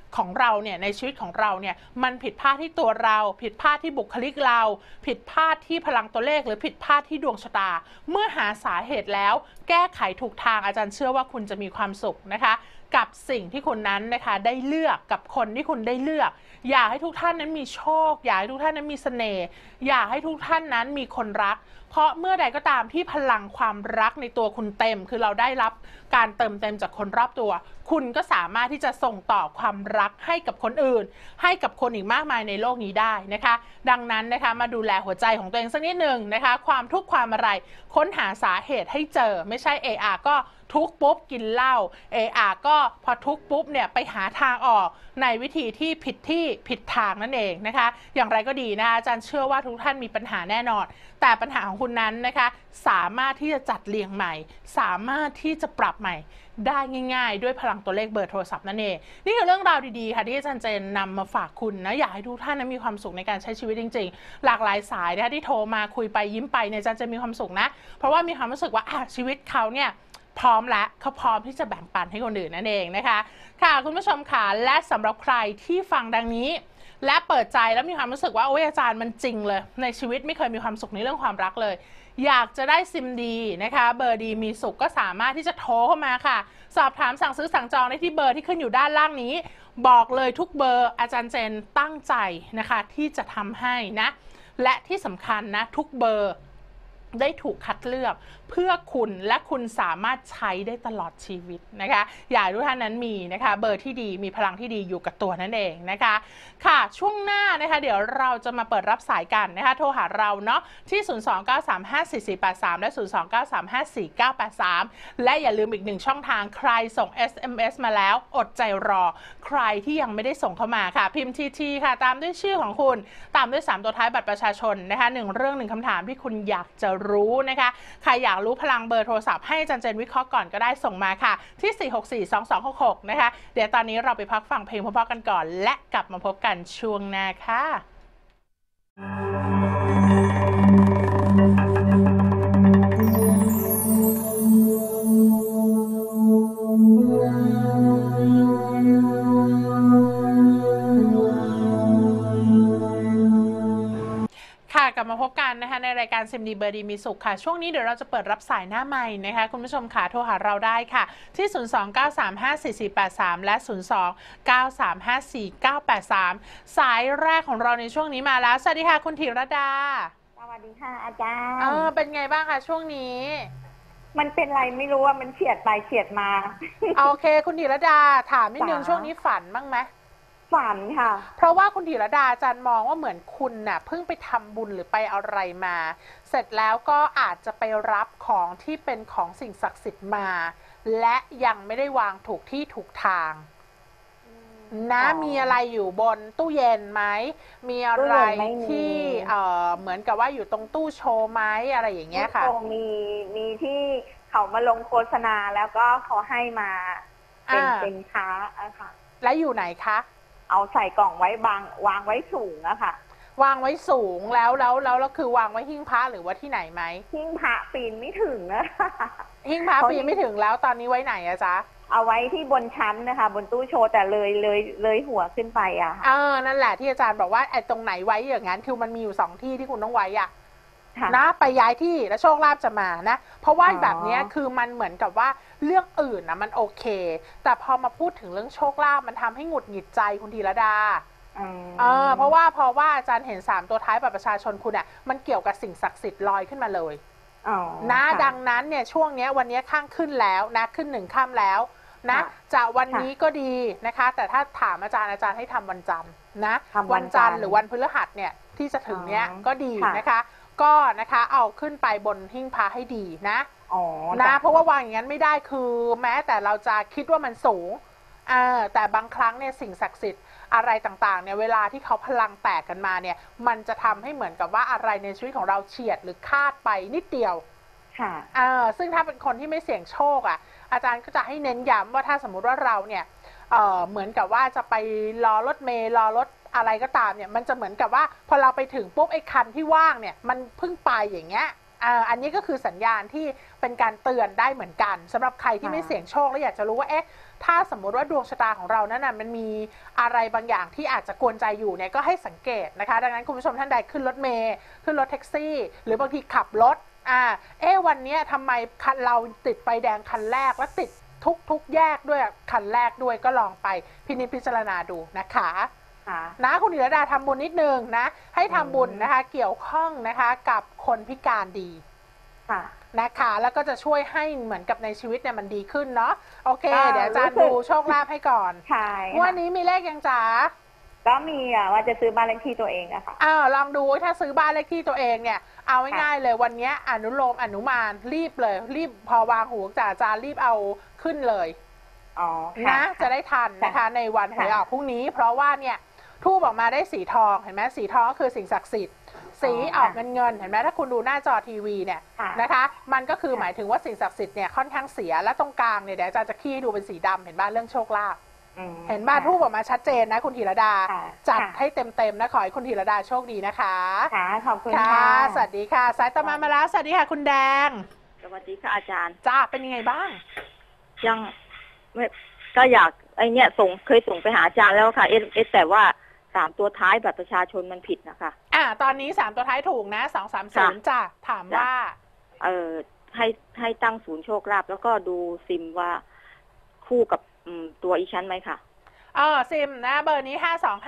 ของเราเนี่ยในชีวิตของเราเนี่ยมันผิดพลาดที่ตัวเราผิดพลาดที่บุคลิกเราผิดพลาดที่พลังตัวเลขหรือผิดพลาดที่ดวงชะตาเมื่อหาสาเหตุแล้วแก้ไขถูกทางอาจารย์เชื่อว่าคุณจะมีความสุขนะคะกับสิ่งที่คุณนั้นนะคะได้เลือกกับคนที่คุณได้เลือกอยากให้ทุกท่านนั้นมีโชคอยากให้ทุกท่านนั้นมีเสน่ห์อยากให้ทุกท่านนั้นมีคนรักเพราะเมื่อใดก็ตามที่พลังความรักในตัวคุณเต็มคือเราได้รับการเติมเต็มจากคนรอบตัวคุณก็สามารถที่จะส่งต่อความรักให้กับคนอื่นให้กับคนอีกมากมายในโลกนี้ได้นะคะดังนั้นนะคะมาดูแลหัวใจของตัวเองสักนิดหนึ่งนะคะความทุกข์ความอะไรค้นหาสาเหตุให้เจอไม่ใช่ก็ทุกปุ๊บกินเหล้าก็พอทุกปุ๊บเนี่ยไปหาทางออกในวิธีที่ผิดทางนั่นเองนะคะอย่างไรก็ดีนะอาจารย์เชื่อว่าทุกท่านมีปัญหาแน่นอนแต่ปัญหาของคุณนั้นนะคะสามารถที่จะจัดเรียงใหม่สามารถที่จะปรับใหม่ได้ง่ายๆด้วยพลังตัวเลขเบอร์โทรศัพท์นั่นเองนี่คือเรื่องราวดีๆค่ะที่อาจารย์เจนนำมาฝากคุณนะอยากให้ทุกท่านนั้นมีความสุขในการใช้ชีวิตจริงๆหลากหลายสายนะคะที่โทรมาคุยไปยิ้มไปเนี่ยอาจารย์จะมีความสุขนะเพราะว่ามีความรู้สึกว่าชีวิตเขาเนี่ยพร้อมแล้วเขาพร้อมที่จะแบ่งปันให้คนอื่นนั่นเองนะคะค่ะคุณผู้ชมค่ะและสำหรับใครที่ฟังดังนี้และเปิดใจแล้วมีความรู้สึกว่าโอ้ยอาจารย์มันจริงเลยในชีวิตไม่เคยมีความสุขในเรื่องความรักเลยอยากจะได้ซิมดีนะคะเบอร์ดีมีสุขก็สามารถที่จะโทรเข้ามาค่ะสอบถามสั่งซื้อสั่งจองได้ที่เบอร์ที่ขึ้นอยู่ด้านล่างนี้บอกเลยทุกเบอร์อาจารย์เจนตั้งใจนะคะที่จะทำให้นะและที่สำคัญนะทุกเบอร์ได้ถูกคัดเลือกเพื่อคุณและคุณสามารถใช้ได้ตลอดชีวิตนะคะอยากให้ทุกท่านนั้นมีนะคะเบอร์ที่ดีมีพลังที่ดีอยู่กับตัวนั่นเองนะคะค่ะช่วงหน้านะคะเดี๋ยวเราจะมาเปิดรับสายกันนะคะโทรหาเราเนาะที่029354483และ029354983และอย่าลืมอีกหนึ่งช่องทางใครส่ง SMS มาแล้วอดใจรอใครที่ยังไม่ได้ส่งเข้ามาค่ะพิมพ์ทีค่ะตามด้วยชื่อของคุณตามด้วย3ตัวท้ายบัตรประชาชนนะคะ1เรื่อง1คำถามที่คุณอยากจะรู้นะคะใครอยากรู้พลังเบอร์โทรศัพท์ให้อาจารย์เจนวิเคราะห์ก่อนก็ได้ส่งมาค่ะที่4642266นะคะเดี๋ยวตอนนี้เราไปพักฟังเพลงเพราะๆกันก่อนและกลับมาพบกันช่วงหน้าค่ะกลับมาพบกันนะคะในรายการซิมดีเบอร์ดีมีสุขค่ะช่วงนี้เดี๋ยวเราจะเปิดรับสายหน้าใหม่นะคะคุณผู้ชมค่ะโทรหาเราได้ค่ะที่029354483และ029354983สายแรกของเราในช่วงนี้มาแล้วสวัสดีค่ะคุณธีรดาสวัสดีค่ะอาจารย์เป็นไงบ้างคะช่วงนี้มันเป็นไรไม่รู้ว่ามันเฉียดไปเฉียดมาโอเคคุณธีรดาถามนิดนึงช่วงนี้ฝันบ้างไหมฝันค่ะเพราะว่าคุณธีรดาอาจารย์มองว่าเหมือนคุณน่ะเพิ่งไปทำบุญหรือไปอะไรมาเสร็จแล้วก็อาจจะไปรับของที่เป็นของสิ่งศักดิ์สิทธิ์มาและยังไม่ได้วางถูกที่ถูกทางนะมีอะไรอยู่บนตู้เย็นไหมมีอะไรที่เหมือนกับว่าอยู่ตรงตู้โชว์ไหมอะไรอย่างเงี้ยค่ะมีที่เขามาลงโฆษณาแล้วก็เขาให้มาเป็นค้าอะค่ะและอยู่ไหนคะเอาใส่กล่องไว้วางไว้สูงอะค่ะวางไว้สูงแล้วคือวางไว้หิ้งพระหรือว่าที่ไหนไหมหิ้งพระปีนไม่ถึงนะหิ้งพระปีนไม่ถึงแล้วตอนนี้ไว้ไหนอะจ๊ะเอาไว้ที่บนชั้นนะคะบนตู้โชว์แต่เลยหัวขึ้นไปอะนั่นแหละที่อาจารย์บอกว่าไอ้ตรงไหนไว้อย่างนั้นคือมันมีอยู่2ที่ที่คุณต้องไว้อะนะไปย้ายที่แล้วโชคลาภจะมานะเพราะว่าแบบนี้คือมันเหมือนกับว่าเรื่องอื่นนะมันโอเคแต่พอมาพูดถึงเรื่องโชคลาภมันทำให้หงุดหงิดใจคุณธีรดาเพราะว่าอาจารย์เห็น3ตัวท้ายบัตรประชาชนคุณอ่ะมันเกี่ยวกับสิ่งศักดิ์สิทธิ์ลอยขึ้นมาเลยนะดังนั้นเนี่ยช่วงนี้วันนี้ข้างขึ้นแล้วนะขึ้น1 ค่ำแล้วนะจะวันนี้ก็ดีนะคะแต่ถ้าถามอาจารย์ให้ทำวันจันทร์นะวันจันทร์หรือวันพฤหัสเนี่ยที่จะถึงเนี้ยก็ดีนะคะก็นะคะเอาขึ้นไปบนหิ้งพระให้ดีนะนะเพราะว่าวางอย่างนั้นไม่ได้คือแม้แต่เราจะคิดว่ามันสูงแต่บางครั้งเนี่ยสิ่งศักดิ์สิทธิ์อะไรต่างๆเนี่ยเวลาที่เขาพลังแตกกันมาเนี่ยมันจะทำให้เหมือนกับว่าอะไรในชีวิตของเราเฉียดหรือคาดไปนิดเดียวค่ะซึ่งถ้าเป็นคนที่ไม่เสี่ยงโชคอาจารย์ก็จะให้เน้นย้ำว่าถ้าสมมุติว่าเราเนี่ยเหมือนกับว่าจะไปรอรถเมล์รอรถอะไรก็ตามเนี่ยมันจะเหมือนกับว่าพอเราไปถึงปุ๊บไอ้คันที่ว่างเนี่ยมันเพิ่งไปอย่างเงี้ยอันนี้ก็คือสัญญาณที่เป็นการเตือนได้เหมือนกันสำหรับใครที่ไม่เสี่ยงโชคและอยากจะรู้ว่าเอ๊ะถ้าสมมุติว่าดวงชะตาของเรานั้นมันมีอะไรบางอย่างที่อาจจะกวนใจอยู่เนี่ยก็ให้สังเกตนะคะดังนั้นคุณผู้ชมท่านใดขึ้นรถเมล์ขึ้นรถแท็กซี่หรือบางทีขับรถวันนี้ทำไมคันเราติดไฟแดงคันแรกและติดทุกแยกด้วยคันแรกด้วยก็ลองไปพินิจพิจารณาดูนะคะนะคุณธีรดาทำบุญนิดนึงนะให้ทำบุญนะคะเกี่ยวข้องนะคะกับคนพิการดีนะคะแล้วก็จะช่วยให้เหมือนกับในชีวิตเนี่ยมันดีขึ้นเนาะโอเคเดี๋ยวอาจารย์ดูโชคลาภให้ก่อนใช่วันนี้มีเลขยังจ๋าก็มีว่าจะซื้อบ้านเลขที่ตัวเองอะค่ะลองดูถ้าซื้อบ้านเลขที่ตัวเองเนี่ยเอาง่ายๆเลยวันนี้อนุโลมอนุมานรีบเลยรีบพอวางหูจากอาจารย์รีบเอาขึ้นเลยนะจะได้ทันนะคะในวันหวยออกพรุ่งนี้เพราะว่าเนี่ยทูบออกมาได้สีทองเห็นไหมสีทองก็คือสิ่งศักดิ์สิทธิ์สีออกเงินเห็นไหมถ้าคุณดูหน้าจอทีวีเนี่ยนะคะมันก็คือหมายถึงว่าสิ่งศักดิ์สิทธิ์เนี่ยค่อนข้างเสียและตรงกลางเนี่ยเดี๋ยวอาจารย์จะขี้ให้ดูเป็นสีดำเห็นบ้านเรื่องโชคลาภเห็นบ้านทูบออกมาชัดเจนนะคุณธีรดาจัดให้เต็มๆนะขอให้คุณธีรดาโชคดีนะคะค่ะขอบคุณค่ะสวัสดีค่ะสายต่อมาแล้วสวัสดีค่ะคุณแดงสวัสดีค่ะอาจารย์จ้าเป็นยังไงบ้างยังก็อยากเคยส่งไปหาอาจารย์แล้วค่ะแต่ว่า3 ตัวท้ายบัตรประชาชนมันผิดนะคะตอนนี้3 ตัวท้ายถูกนะ230จ้ะถามว่าให้ตั้งศูนย์โชคลาภแล้วก็ดูซิมว่าคู่กับตัวอีชั้นไหมค่ะซิมนะเบอร์นี้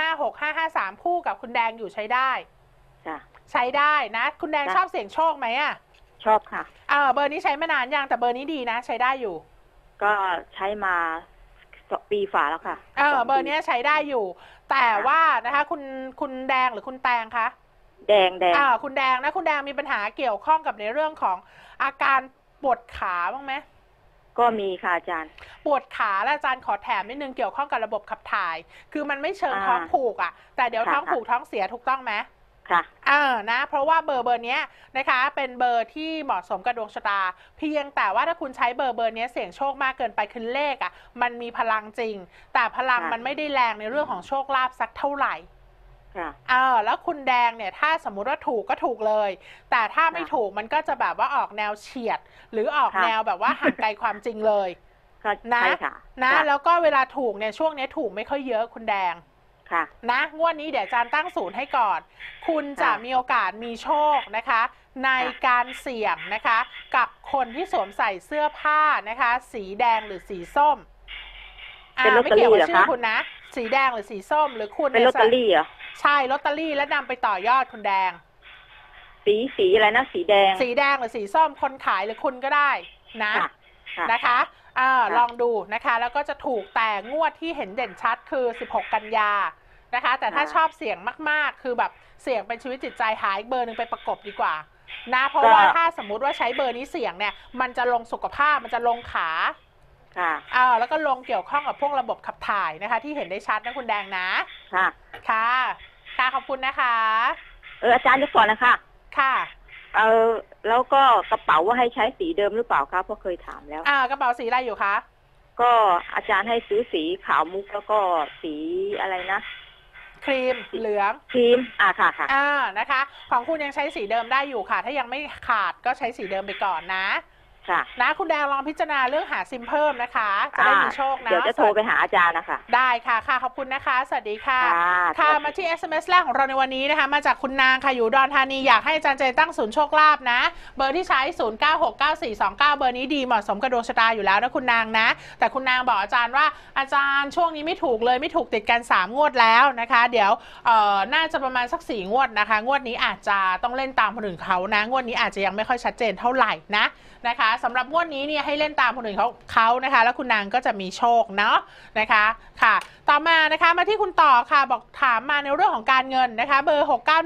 52565553คู่กับคุณแดงอยู่ใช้ได้จ้ะใช้ได้นะคุณแดงชอบเสี่ยงโชคไหมชอบค่ะเบอร์นี้ใช้มานานยังแต่เบอร์นี้ดีนะใช้ได้อยู่ก็ใช้มาปีฝ่าแล้วค่ะเบอร์นี้ใช้ได้อยู่แต่ว่านะคะคุณแดงหรือคุณแตงคะแดงคุณแดงนะคุณแดงมีปัญหาเกี่ยวข้องกับในเรื่องของอาการปวดขาบ้างไหมก็มีค่ะอาจารย์ปวดขาและอาจารย์ขอแถมนิดนึงเกี่ยวข้องกับระบบขับถ่ายคือมันไม่เชิงท้องผูกแต่เดี๋ยวท้องผูกท้องเสียถูกต้องไหมค่ะนะเพราะว่าเบอร์นี้นะคะเป็นเบอร์ที่เหมาะสมกับดวงชะตาเพียงแต่ว่าถ้าคุณใช้เบอร์นี้เสี่ยงโชคมากเกินไปคือเลขมันมีพลังจริงแต่พลังมันไม่ได้แรงในเรื่องของโชคลาภสักเท่าไหร่แล้วคุณแดงเนี่ยถ้าสมมุติว่าถูกก็ถูกเลยแต่ถ้าไม่ถูกมันก็จะแบบว่าออกแนวเฉียดหรือออกแนวแบบว่าห่างไกลความจริงเลยนะแล้วก็เวลาถูกเนี่ยช่วงนี้ถูกไม่ค่อยเยอะคุณแดงนะงวดนี้เดี๋ยวอาจารย์ตั้งศูนย์ให้ก่อนคุณจะมีโอกาสมีโชคนะคะในการเสี่ยงนะคะกับคนที่สวมใส่เสื้อผ้านะคะสีแดงหรือสีส้มไม่เกี่ยวกับชื่อคุณนะสีแดงหรือสีส้มหรือคุณเป็นลอตเตอรี่เหรอใช่ลอตเตอรี่และนำไปต่อยอดคุณแดงสีอะไรนะสีแดงหรือสีส้มคนขายหรือคุณก็ได้นะคะลองดูนะคะแล้วก็จะถูกแต่งวดที่เห็นเด่นชัดคือ16 กันยานะคะแต่ถ้าชอบเสี่ยงมากๆคือแบบเสี่ยงเป็นชีวิตจิตใจหาอีกเบอร์หนึ่งไปประกบดีกว่านะเพราะว่าถ้าสมมุติว่าใช้เบอร์นี้เสี่ยงเนี่ยมันจะลงสุขภาพมันจะลงขาแล้วก็ลงเกี่ยวข้องกับพวกระบบขับถ่ายนะคะที่เห็นได้ชัดนะคุณแดงนะค่ะขอบคุณนะคะอาจารย์จะก่อนนะคะค่ะแล้วก็กระเป๋าว่าให้ใช้สีเดิมหรือเปล่าคะเพราะเคยถามแล้วกระเป๋าสีอะไรอยู่คะก็อาจารย์ให้ซื้อสีขาวมุกแล้วก็สีอะไรนะครีมเหลืองครีมค่ะนะคะของคุณยังใช้สีเดิมได้อยู่ค่ะถ้ายังไม่ขาดก็ใช้สีเดิมไปก่อนนะนะคุณแดงลองพิจารณาเรื่องหาซิมเพิ่มนะคะจะได้มีโชคนะเดี๋ยวจะโทรไปหาอาจารย์นะคะได้ค่ะขอบคุณนะคะสวัสดีค่ะมาที่ SMS แรกของเราในวันนี้นะคะมาจากคุณนางค่ะอยู่อุดรธานีอยากให้อาจารย์เจนตั้งศูนย์โชคลาภนะเบอร์ที่ใช้096942 เบอร์นี้ดีเหมาะสมกับดวงชะตาอยู่แล้วนะคุณนางนะแต่คุณนางบอกอาจารย์ว่าอาจารย์ช่วงนี้ไม่ถูกเลยไม่ถูกติดกัน3 งวดแล้วนะคะเดี๋ยวน่าจะประมาณสัก4 งวดนะคะงวดนี้อาจจะต้องเล่นตามคนอื่นเขานะงวดนี้อาจจะยังไม่ค่อยชัดเจนเท่าไหร่นะคะสำหรับงวดนี้เนี่ยให้เล่นตามคนอื่นเขานะคะแล้วคุณนางก็จะมีโชคเนาะนะคะค่ะต่อมานะคะมาที่คุณต่อค่ะบอกถามมาในเรื่องของการเงินนะคะเบอร์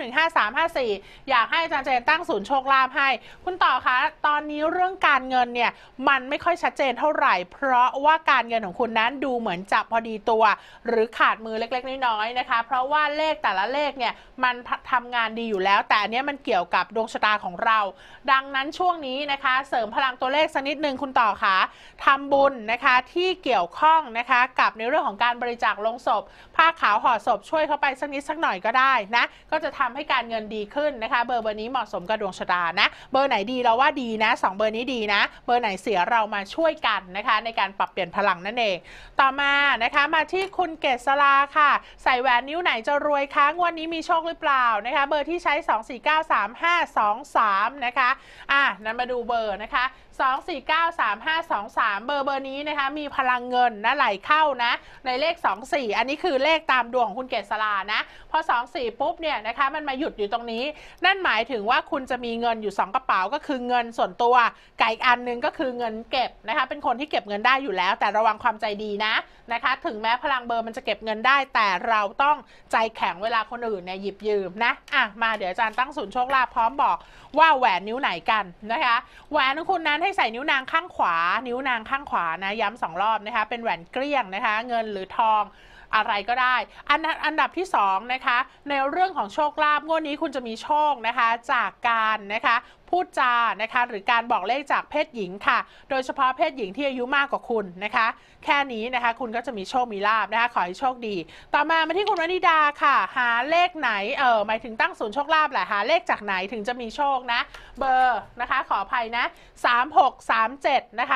6915354อยากให้อาจารย์เจนตั้งศูนย์โชคลาภให้คุณต่อคะตอนนี้เรื่องการเงินเนี่ยมันไม่ค่อยชัดเจนเท่าไหร่เพราะว่าการเงินของคุณนั้นดูเหมือนจะพอดีตัวหรือขาดมือเล็กๆน้อยๆนะคะเพราะว่าเลขแต่ละเลขเนี่ยมันทำงานดีอยู่แล้วแต่อันนี้มันเกี่ยวกับดวงชะตาของเราดังนั้นช่วงนี้นะคะเสริมพลังตัวเลขสักนิดนึงคุณต่อคะทำบุญนะคะที่เกี่ยวข้องนะคะกับในเรื่องของการบริจาคลงศพผ้าขาวห่อศพช่วยเข้าไปสักนิดสักหน่อยก็ได้นะก็จะทำให้การเงินดีขึ้นนะคะเบอร์นี้เหมาะสมกับดวงชะตานะเบอร์ไหนดีเราว่าดีนะ2เบอร์นี้ดีนะเบอร์ไหนเสียเรามาช่วยกันนะคะในการปรับเปลี่ยนพลังนั่นเองต่อมานะคะมาที่คุณเกษราค่ะใส่แหวนนิ้วไหนจะรวยคะงวดนี้มีโชคหรือเปล่านะคะเบอร์ที่ใช้2493523นะคะนั้นมาดูเบอร์นะคะ2493523เบอร์นี้นะคะมีพลังเงินนะไหลเข้านะในเลข24อันนี้คือเลขตามดวงของคุณเกษรานะพอ24ปุ๊บเนี่ยนะคะมันมาหยุดอยู่ตรงนี้นั่นหมายถึงว่าคุณจะมีเงินอยู่2กระเป๋าก็คือเงินส่วนตัวไก่อันนึงก็คือเงินเก็บนะคะเป็นคนที่เก็บเงินได้อยู่แล้วแต่ระวังความใจดีนะคะถึงแม้พลังเบอร์มันจะเก็บเงินได้แต่เราต้องใจแข็งเวลาคนอื่นเนี่ยหยิบยืมนะมาเดี๋ยวอาจารย์ตั้งศูนย์โชคลาภพร้อมบอกว่าแหวนนิ้วไหนกันนะคะแหวนของคุณนั้นให้ใส่นิ้วนางข้างขวานิ้วนางข้างขวานะย้ำ2รอบนะคะเป็นแหวนเกลี้ยงนะคะเงินหรือทองอะไรก็ได้อันดับที่2นะคะในเรื่องของโชคลาภงวดนี้คุณจะมีโชคนะคะจากการนะคะพูดจานะคะหรือการบอกเลขจากเพศหญิงค่ะโดยเฉพาะเพศหญิงที่อายุมากกว่าคุณนะคะแค่นี้นะคะคุณก็จะมีโชคมีลาภนะคะขอให้โชคดีต่อมาที่คุณวนิดาค่ะหาเลขไหนหมายถึงตั้งศูนย์โชคลาภแหละหาเลขจากไหนถึงจะมีโชคนะเบอร์นะคะขออภัยนะ3637นะคะ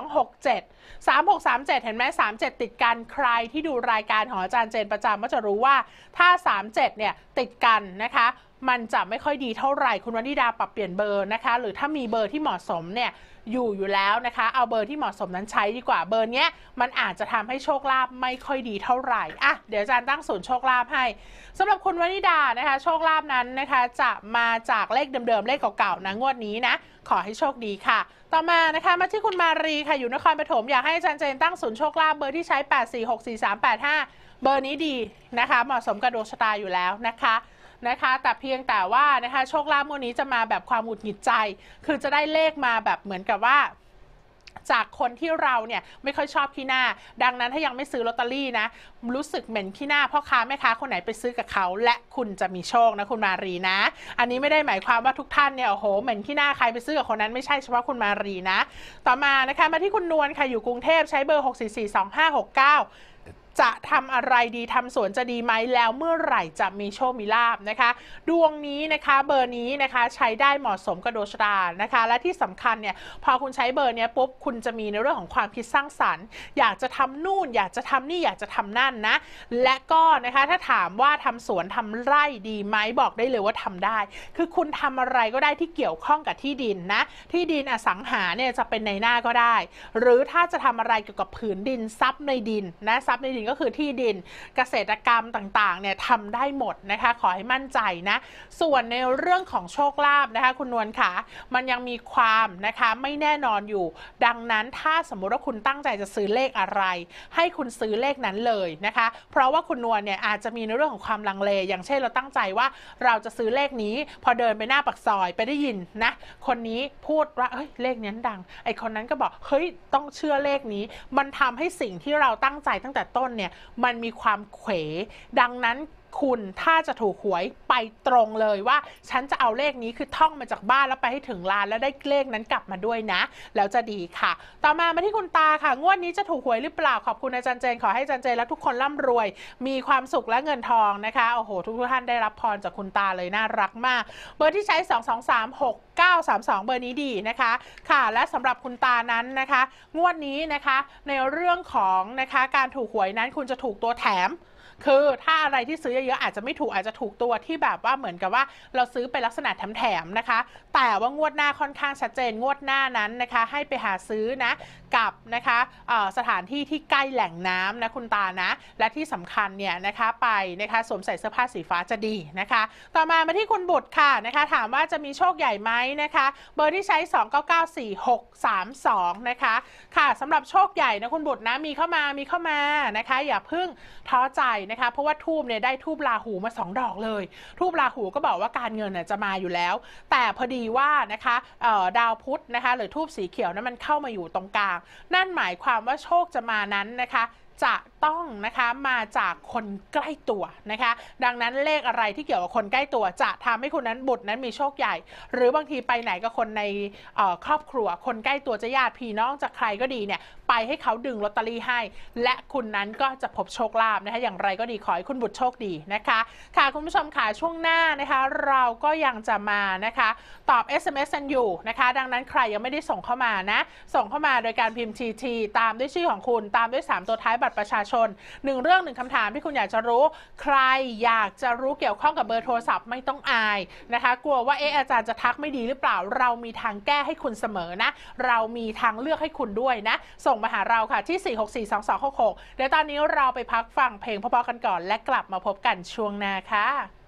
267 3637เห็นไหม37ติดกันใครที่ดูรายการของอาจารย์เจนประจำก็จะรู้ว่าถ้า37เนี่ยติดกันนะคะมันจะไม่ค่อยดีเท่าไหร่คุณวนิดาปรับเปลี่ยนเบอร์นะคะหรือถ้ามีเบอร์ที่เหมาะสมเนี่ยอยู่แล้วนะคะเอาเบอร์ที่เหมาะสมนั้นใช้ดีกว่าเบอร์เนี้ยมันอาจจะทำให้โชคลาภไม่ค่อยดีเท่าไหร่เดี๋ยวอาจารย์ตั้งศูนย์โชคลาภให้สำหรับคุณวนิดานะคะโชคลาภนั้นนะคะจะมาจากเลขเดิมๆเลขเก่าๆนะงวดนี้นะขอให้โชคดีค่ะต่อมานะคะมาที่คุณมารีค่ะอยู่นครปฐมอยากให้อาจารย์เจนตั้งศูนย์โชคลาภเบอร์ที่ใช้8464385เบอร์นี้ดีนะคะเหมาะสมกับดวงชะตาอยู่แล้วนะคะแต่เพียงแต่ว่านะคะโชคลาภงวดนี้จะมาแบบความหงุดหงิดใจคือจะได้เลขมาแบบเหมือนกับว่าจากคนที่เราเนี่ยไม่ค่อยชอบขี้หน้าดังนั้นถ้ายังไม่ซื้อลอตเตอรี่นะรู้สึกเหม็นขี้หน้าพ่อค้าแม่ค้าคนไหนไปซื้อกับเขาและคุณจะมีโชคนะคุณมารีนะอันนี้ไม่ได้หมายความว่าทุกท่านเนี่ยโอ้โหเหม็นขี้หน้าใครไปซื้อกับคนนั้นไม่ใช่เฉพาะคุณมารีนะต่อมานะคะมาที่คุณนวลค่ะอยู่กรุงเทพใช้เบอร์6442569จะทำอะไรดีทำสวนจะดีไหมแล้วเมื่อไหร่จะมีโชคมีลาภนะคะดวงนี้นะคะเบอร์นี้นะคะใช้ได้เหมาะสมกับดวงชะตานะคะและที่สำคัญเนี่ยพอคุณใช้เบอร์นี้ปุ๊บคุณจะมีในเรื่องของความคิดสร้างสรรค์อยากจะทำนู่นอยากจะทำนี่อยากจะทำนั่นนะและก็นะคะถ้าถามว่าทำสวนทำไร่ดีไหมบอกได้เลยว่าทำได้คือคุณทำอะไรก็ได้ที่เกี่ยวข้องกับที่ดินนะที่ดินอสังหาเนี่ยจะเป็นในหน้าก็ได้หรือถ้าจะทำอะไรเกี่ยวกับผืนดินทรัพย์ในดินนะทรัพย์ในดินก็คือที่ดินเกษตรกรรมต่างๆเนี่ยทำได้หมดนะคะขอให้มั่นใจนะส่วนในเรื่องของโชคลาภนะคะคุณนวลค่ะมันยังมีความนะคะไม่แน่นอนอยู่ดังนั้นถ้าสมมุติว่าคุณตั้งใจจะซื้อเลขอะไรให้คุณซื้อเลขนั้นเลยนะคะเพราะว่าคุณนวลเนี่ยอาจจะมีในเรื่องของความลังเลอย่างเช่นเราตั้งใจว่าเราจะซื้อเลขนี้พอเดินไปหน้าปากซอยไปได้ยินนะคนนี้พูดว่าเฮ้ยเลขนี้ดังไอคนนั้นก็บอกเฮ้ยต้องเชื่อเลขนี้มันทำให้สิ่งที่เราตั้งใจตั้งแต่ต้นเนี่ยมันมีความเขวดังนั้นคุณถ้าจะถูกหวยไปตรงเลยว่าฉันจะเอาเลขนี้คือท่องมาจากบ้านแล้วไปให้ถึงร้านแล้วได้เลขนั้นกลับมาด้วยนะแล้วจะดีค่ะต่อมาที่คุณตาค่ะงวดนี้จะถูกหวยหรือเปล่าขอบคุณอาจารย์เจนขอให้อาจารย์เจนและทุกคนร่ำรวยมีความสุขและเงินทองนะคะโอ้โหทุกท่านได้รับพรจากคุณตาเลยน่ารักมากเบอร์ที่ใช้2236932เบอร์นี้ดีนะคะค่ะและสำหรับคุณตานั้นนะคะงวดนี้นะคะในเรื่องของนะคะการถูกหวยนั้นคุณจะถูกตัวแถมคือถ้าอะไรที่ซื้อเยอะๆอาจจะไม่ถูกอาจจะถูกตัวที่แบบว่าเหมือนกับว่าเราซื้อเป็นลักษณะแถมๆนะคะแต่ว่างวดหน้าค่อนข้างชัดเจนงวดหน้านั้นนะคะให้ไปหาซื้อนะกับนะคะสถานที่ที่ใกล้แหล่งน้ำนะคุณตานะและที่สำคัญเนี่ยนะคะไปนะคะสวมใส่เสื้อผ้าสีฟ้าจะดีนะคะต่อมาที่คุณบุตรค่ะนะคะถามว่าจะมีโชคใหญ่ไหมนะคะเบอร์ที่ใช้2994632นะคะค่ะสำหรับโชคใหญ่นะคุณบุตรนะมีเข้ามานะคะอย่าเพิ่งท้อใจนะคะเพราะว่าทูบเนี่ยได้ทูบราหูมา2ดอกเลยทูบราหูก็บอกว่าการเงินจะมาอยู่แล้วแต่พอดีว่านะคะดาวพุธนะคะหรือทูบสีเขียวนั้นมันเข้ามาอยู่ตรงกลางนั่นหมายความว่าโชคจะมานั้นนะคะจะต้องนะคะมาจากคนใกล้ตัวนะคะดังนั้นเลขอะไรที่เกี่ยวกับคนใกล้ตัวจะทำให้คุณนั้นบุตรนั้นมีโชคใหญ่หรือบางทีไปไหนกับคนในครอบครัวคนใกล้ตัวจะญาติพี่น้องจากใครก็ดีเนี่ยไปให้เขาดึงลอตเตอรี่ให้และคุณนั้นก็จะพบโชคลาภนะคะอย่างไรก็ดีขอให้คุณบุตรโชคดีนะคะค่ะคุณผู้ชมค่ะช่วงหน้านะคะเราก็ยังจะมานะคะตอบ SMS กันอยู่นะคะดังนั้นใครยังไม่ได้ส่งเข้ามานะส่งเข้ามาโดยการพิมพ์ TT ตามด้วยชื่อของคุณตามด้วย3ตัวท้ายบัตรประชาชน1เรื่อง1คำถามที่คุณอยากจะรู้ใครอยากจะรู้เกี่ยวข้องกับเบอร์โทรศัพท์ไม่ต้องอายนะคะกลัวว่าอาจารย์จะทักไม่ดีหรือเปล่าเรามีทางแก้ให้คุณเสมอนะเรามีทางเลือกให้คุณด้วยนะส่งมาหาเราค่ะที่ 4642266 เดี๋ยวตอนนี้เราไปพักฟังเพลงเพราะๆกันก่อนและกลับมาพบกันช่วงหน้าค่ะ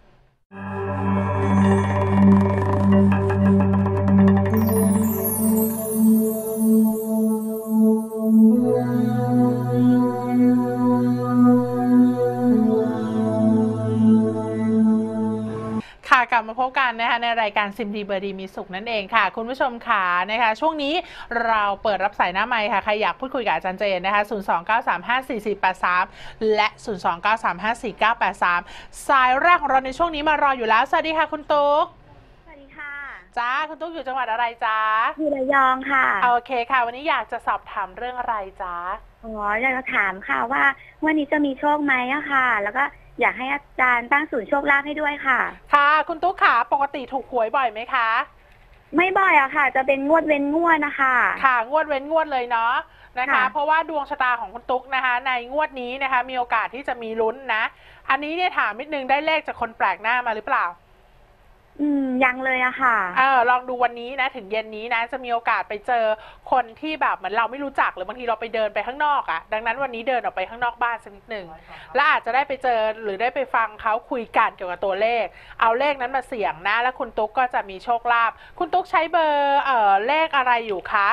กลับมาพบกันนะคะในรายการซิมดีเบอร์ดีมีสุขนั่นเองค่ะคุณผู้ชมค่ะนะคะช่วงนี้เราเปิดรับสายหน้าไมค์ค่ะใครอยากพูดคุยกับอาจารย์เจนนะคะ029354483และ029354983สายแรกของเราในช่วงนี้มารออยู่แล้วสวัสดีค่ะคุณตุ๊กสวัสดีค่ะจ้าคุณตุ๊กอยู่จังหวัดอะไรจ้าอยู่ระยองค่ะโอเคค่ะวันนี้อยากจะสอบถามเรื่องอะไรจ้าอยากจะถามค่ะว่าวันนี้จะมีโชคไหมอะค่ะแล้วก็อยากให้อาจารย์ตั้งศูนย์โชคลาภให้ด้วยค่ะค่ะคุณตุ๊กค่ะปกติถูกหวยบ่อยไหมคะไม่บ่อยอะค่ะจะเป็นงวดเว้นงวดนะคะค่ะงวดเว้นงวดเลยเนาะนะคะเพราะว่าดวงชะตาของคุณตุ๊กนะคะในงวดนี้นะคะมีโอกาสที่จะมีลุ้นนะอันนี้เนี่ยถามนิดนึงได้เลขจากคนแปลกหน้ามาหรือเปล่ายังเลยอะค่ะลองดูวันนี้นะถึงเย็นนี้นะจะมีโอกาสไปเจอคนที่แบบเหมือนเราไม่รู้จักหรือบางทีเราไปเดินไปข้างนอกดังนั้นวันนี้เดินออกไปข้างนอกบ้านสักนิดหนึ่งและอาจจะได้ไปเจอหรือได้ไปฟังเขาคุยกันเกี่ยวกับตัวเลขเอาเลขนั้นมาเสี่ยงนะแล้วคุณตุ๊กก็จะมีโชคลาภคุณตุ๊กใช้เบอร์เลขอะไรอยู่คะ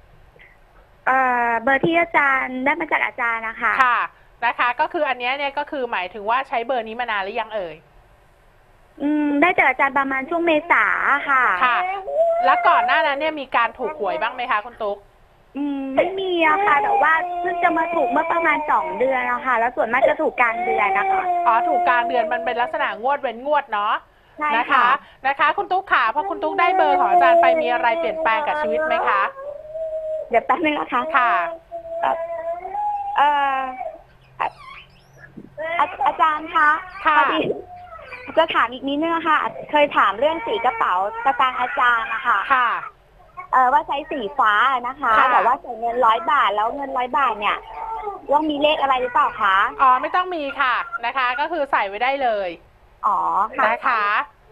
เบอร์ที่อาจารย์ได้มาจากอาจารย์นะคะค่ะนะคะก็คืออันนี้เนี่ยก็คือหมายถึงว่าใช้เบอร์นี้มานานหรือยังเอ่ยได้จากอาจารย์ประมาณช่วงเมษาค่ะค่ะแล้วก่อนหน้านั้นเนี่ยมีการถูกหวยบ้างไหมคะคุณตุ๊กไม่มีอะค่ะแต่ว่าเพิ่งจะมาถูกเมื่อประมาณ2 เดือนนะคะแล้วส่วนมากจะถูกกลางเดือนนะคะถูกกลางเดือนมันเป็นลักษณะงวดเว้นงวดเนาะใช่นะคะคุณตุ๊กค่ะพอคุณตุ๊กได้เบอร์ของอาจารย์ไปมีอะไรเปลี่ยนแปลงกับชีวิตไหมคะเดี๋ยวแป๊บนึงนะคะค่ะอาจารย์คะค่ะจะถามอีกนิดนึงค่ะเคยถามเรื่องสีกระเป๋ากระตังอาจารย์นะคะค่ะว่าใช้สีฟ้านะคะแต่ว่าใส่เงิน100 บาทแล้วเงิน100 บาทเนี่ยต้องมีเลขอะไรหรือเปล่าคะไม่ต้องมีค่ะนะคะก็คือใส่ไว้ได้เลยค่ะนะคะ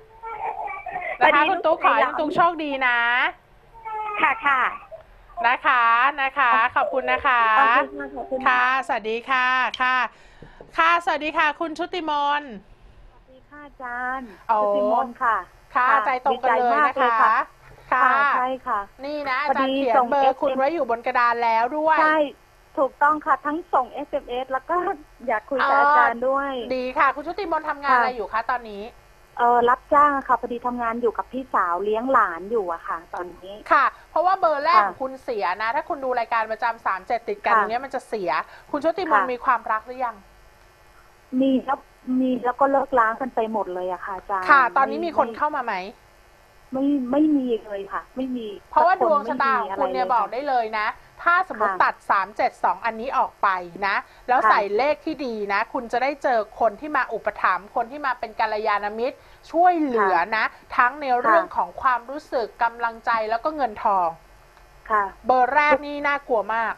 คุณตุ๊กขอให้คุณตุ๊กโชคดีนะค่ะนะคะขอบคุณนะคะค่ะสวัสดีค่ะค่ะสวัสดีค่ะคุณชุติมนต์ค่ะอาจารย์ชุติมนต์ค่ะใจตรงกันเลยนะคะใช่ค่ะนี่นะอาจารย์เขียนเบอร์คุณไว้อยู่บนกระดานแล้วด้วยใช่ถูกต้องค่ะทั้งส่ง SMS แล้วก็อยากคุยกับอาจารย์ด้วยดีค่ะคุณชุติมนต์ทำงานอะไรอยู่คะตอนนี้รับจ้างค่ะพอดีทำงานอยู่กับพี่สาวเลี้ยงหลานอยู่อะค่ะตอนนี้ค่ะเพราะว่าเบอร์แรกของคุณเสียนะถ้าคุณดูรายการประจำ37ติดกันตรงนี้มันจะเสียคุณชุติมนต์มีความรักหรือยังมีแล้วก็เลิกล้างกันไปหมดเลยอะค่ะอาจารย์ค่ะตอนนี้มีคนเข้ามาไหมไม่มีเลยค่ะไม่มีเพราะว่าดวงชะตาของคุณเนี่ยบอกได้เลยนะถ้าสมมติตัด372อันนี้ออกไปนะแล้วใส่เลขที่ดีนะคุณจะได้เจอคนที่มาอุปถัมภ์คนที่มาเป็นกัลยาณมิตรช่วยเหลือนะทั้งในเรื่องของความรู้สึกกำลังใจแล้วก็เงินทองค่ะเบอร์แรกนี่น่ากลัวมาก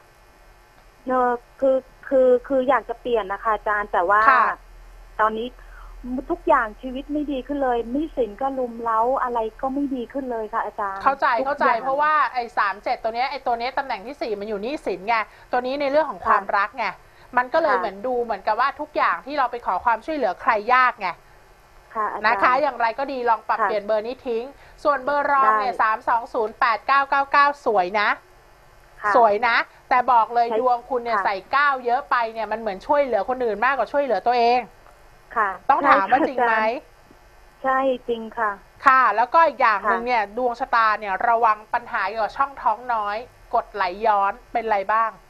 คืออยากจะเปลี่ยนนะคะอาจารย์แต่ว่าตอนนี้ทุกอย่างชีวิตไม่ดีขึ้นเลยหนี้สินก็ลุมเล้าอะไรก็ไม่ดีขึ้นเลยค่ะอาจารย์เข้าใจเพราะว่าไอ้37ตัวนี้ตำแหน่งที่4มันอยู่หนี้สินไงตัวนี้ในเรื่องของความรักไงมันก็เลยเหมือนดูเหมือนกับว่าทุกอย่างที่เราไปขอความช่วยเหลือใครยากไงนะคะอย่างไรก็ดีลองปรับเปลี่ยนเบอร์นี้ทิ้งส่วนเบอร์รองเนี่ย3208999สวยนะแต่บอกเลยดวงคุณเนี่ยใส่9เยอะไปเนี่ยมันเหมือนช่วยเหลือคนอื่นมากกว่าช่วยเหลือตัวเองต้องถามว่าจริงไหมใช่จริงค่ะแล้วก็อีกอย่างหนึ่งเนี่ยดวงชะตาเนี่ยระวังปัญหาเกี่ยวกับช่องท้องน้อยกรดไหลย้อนเป็นไรบ้าง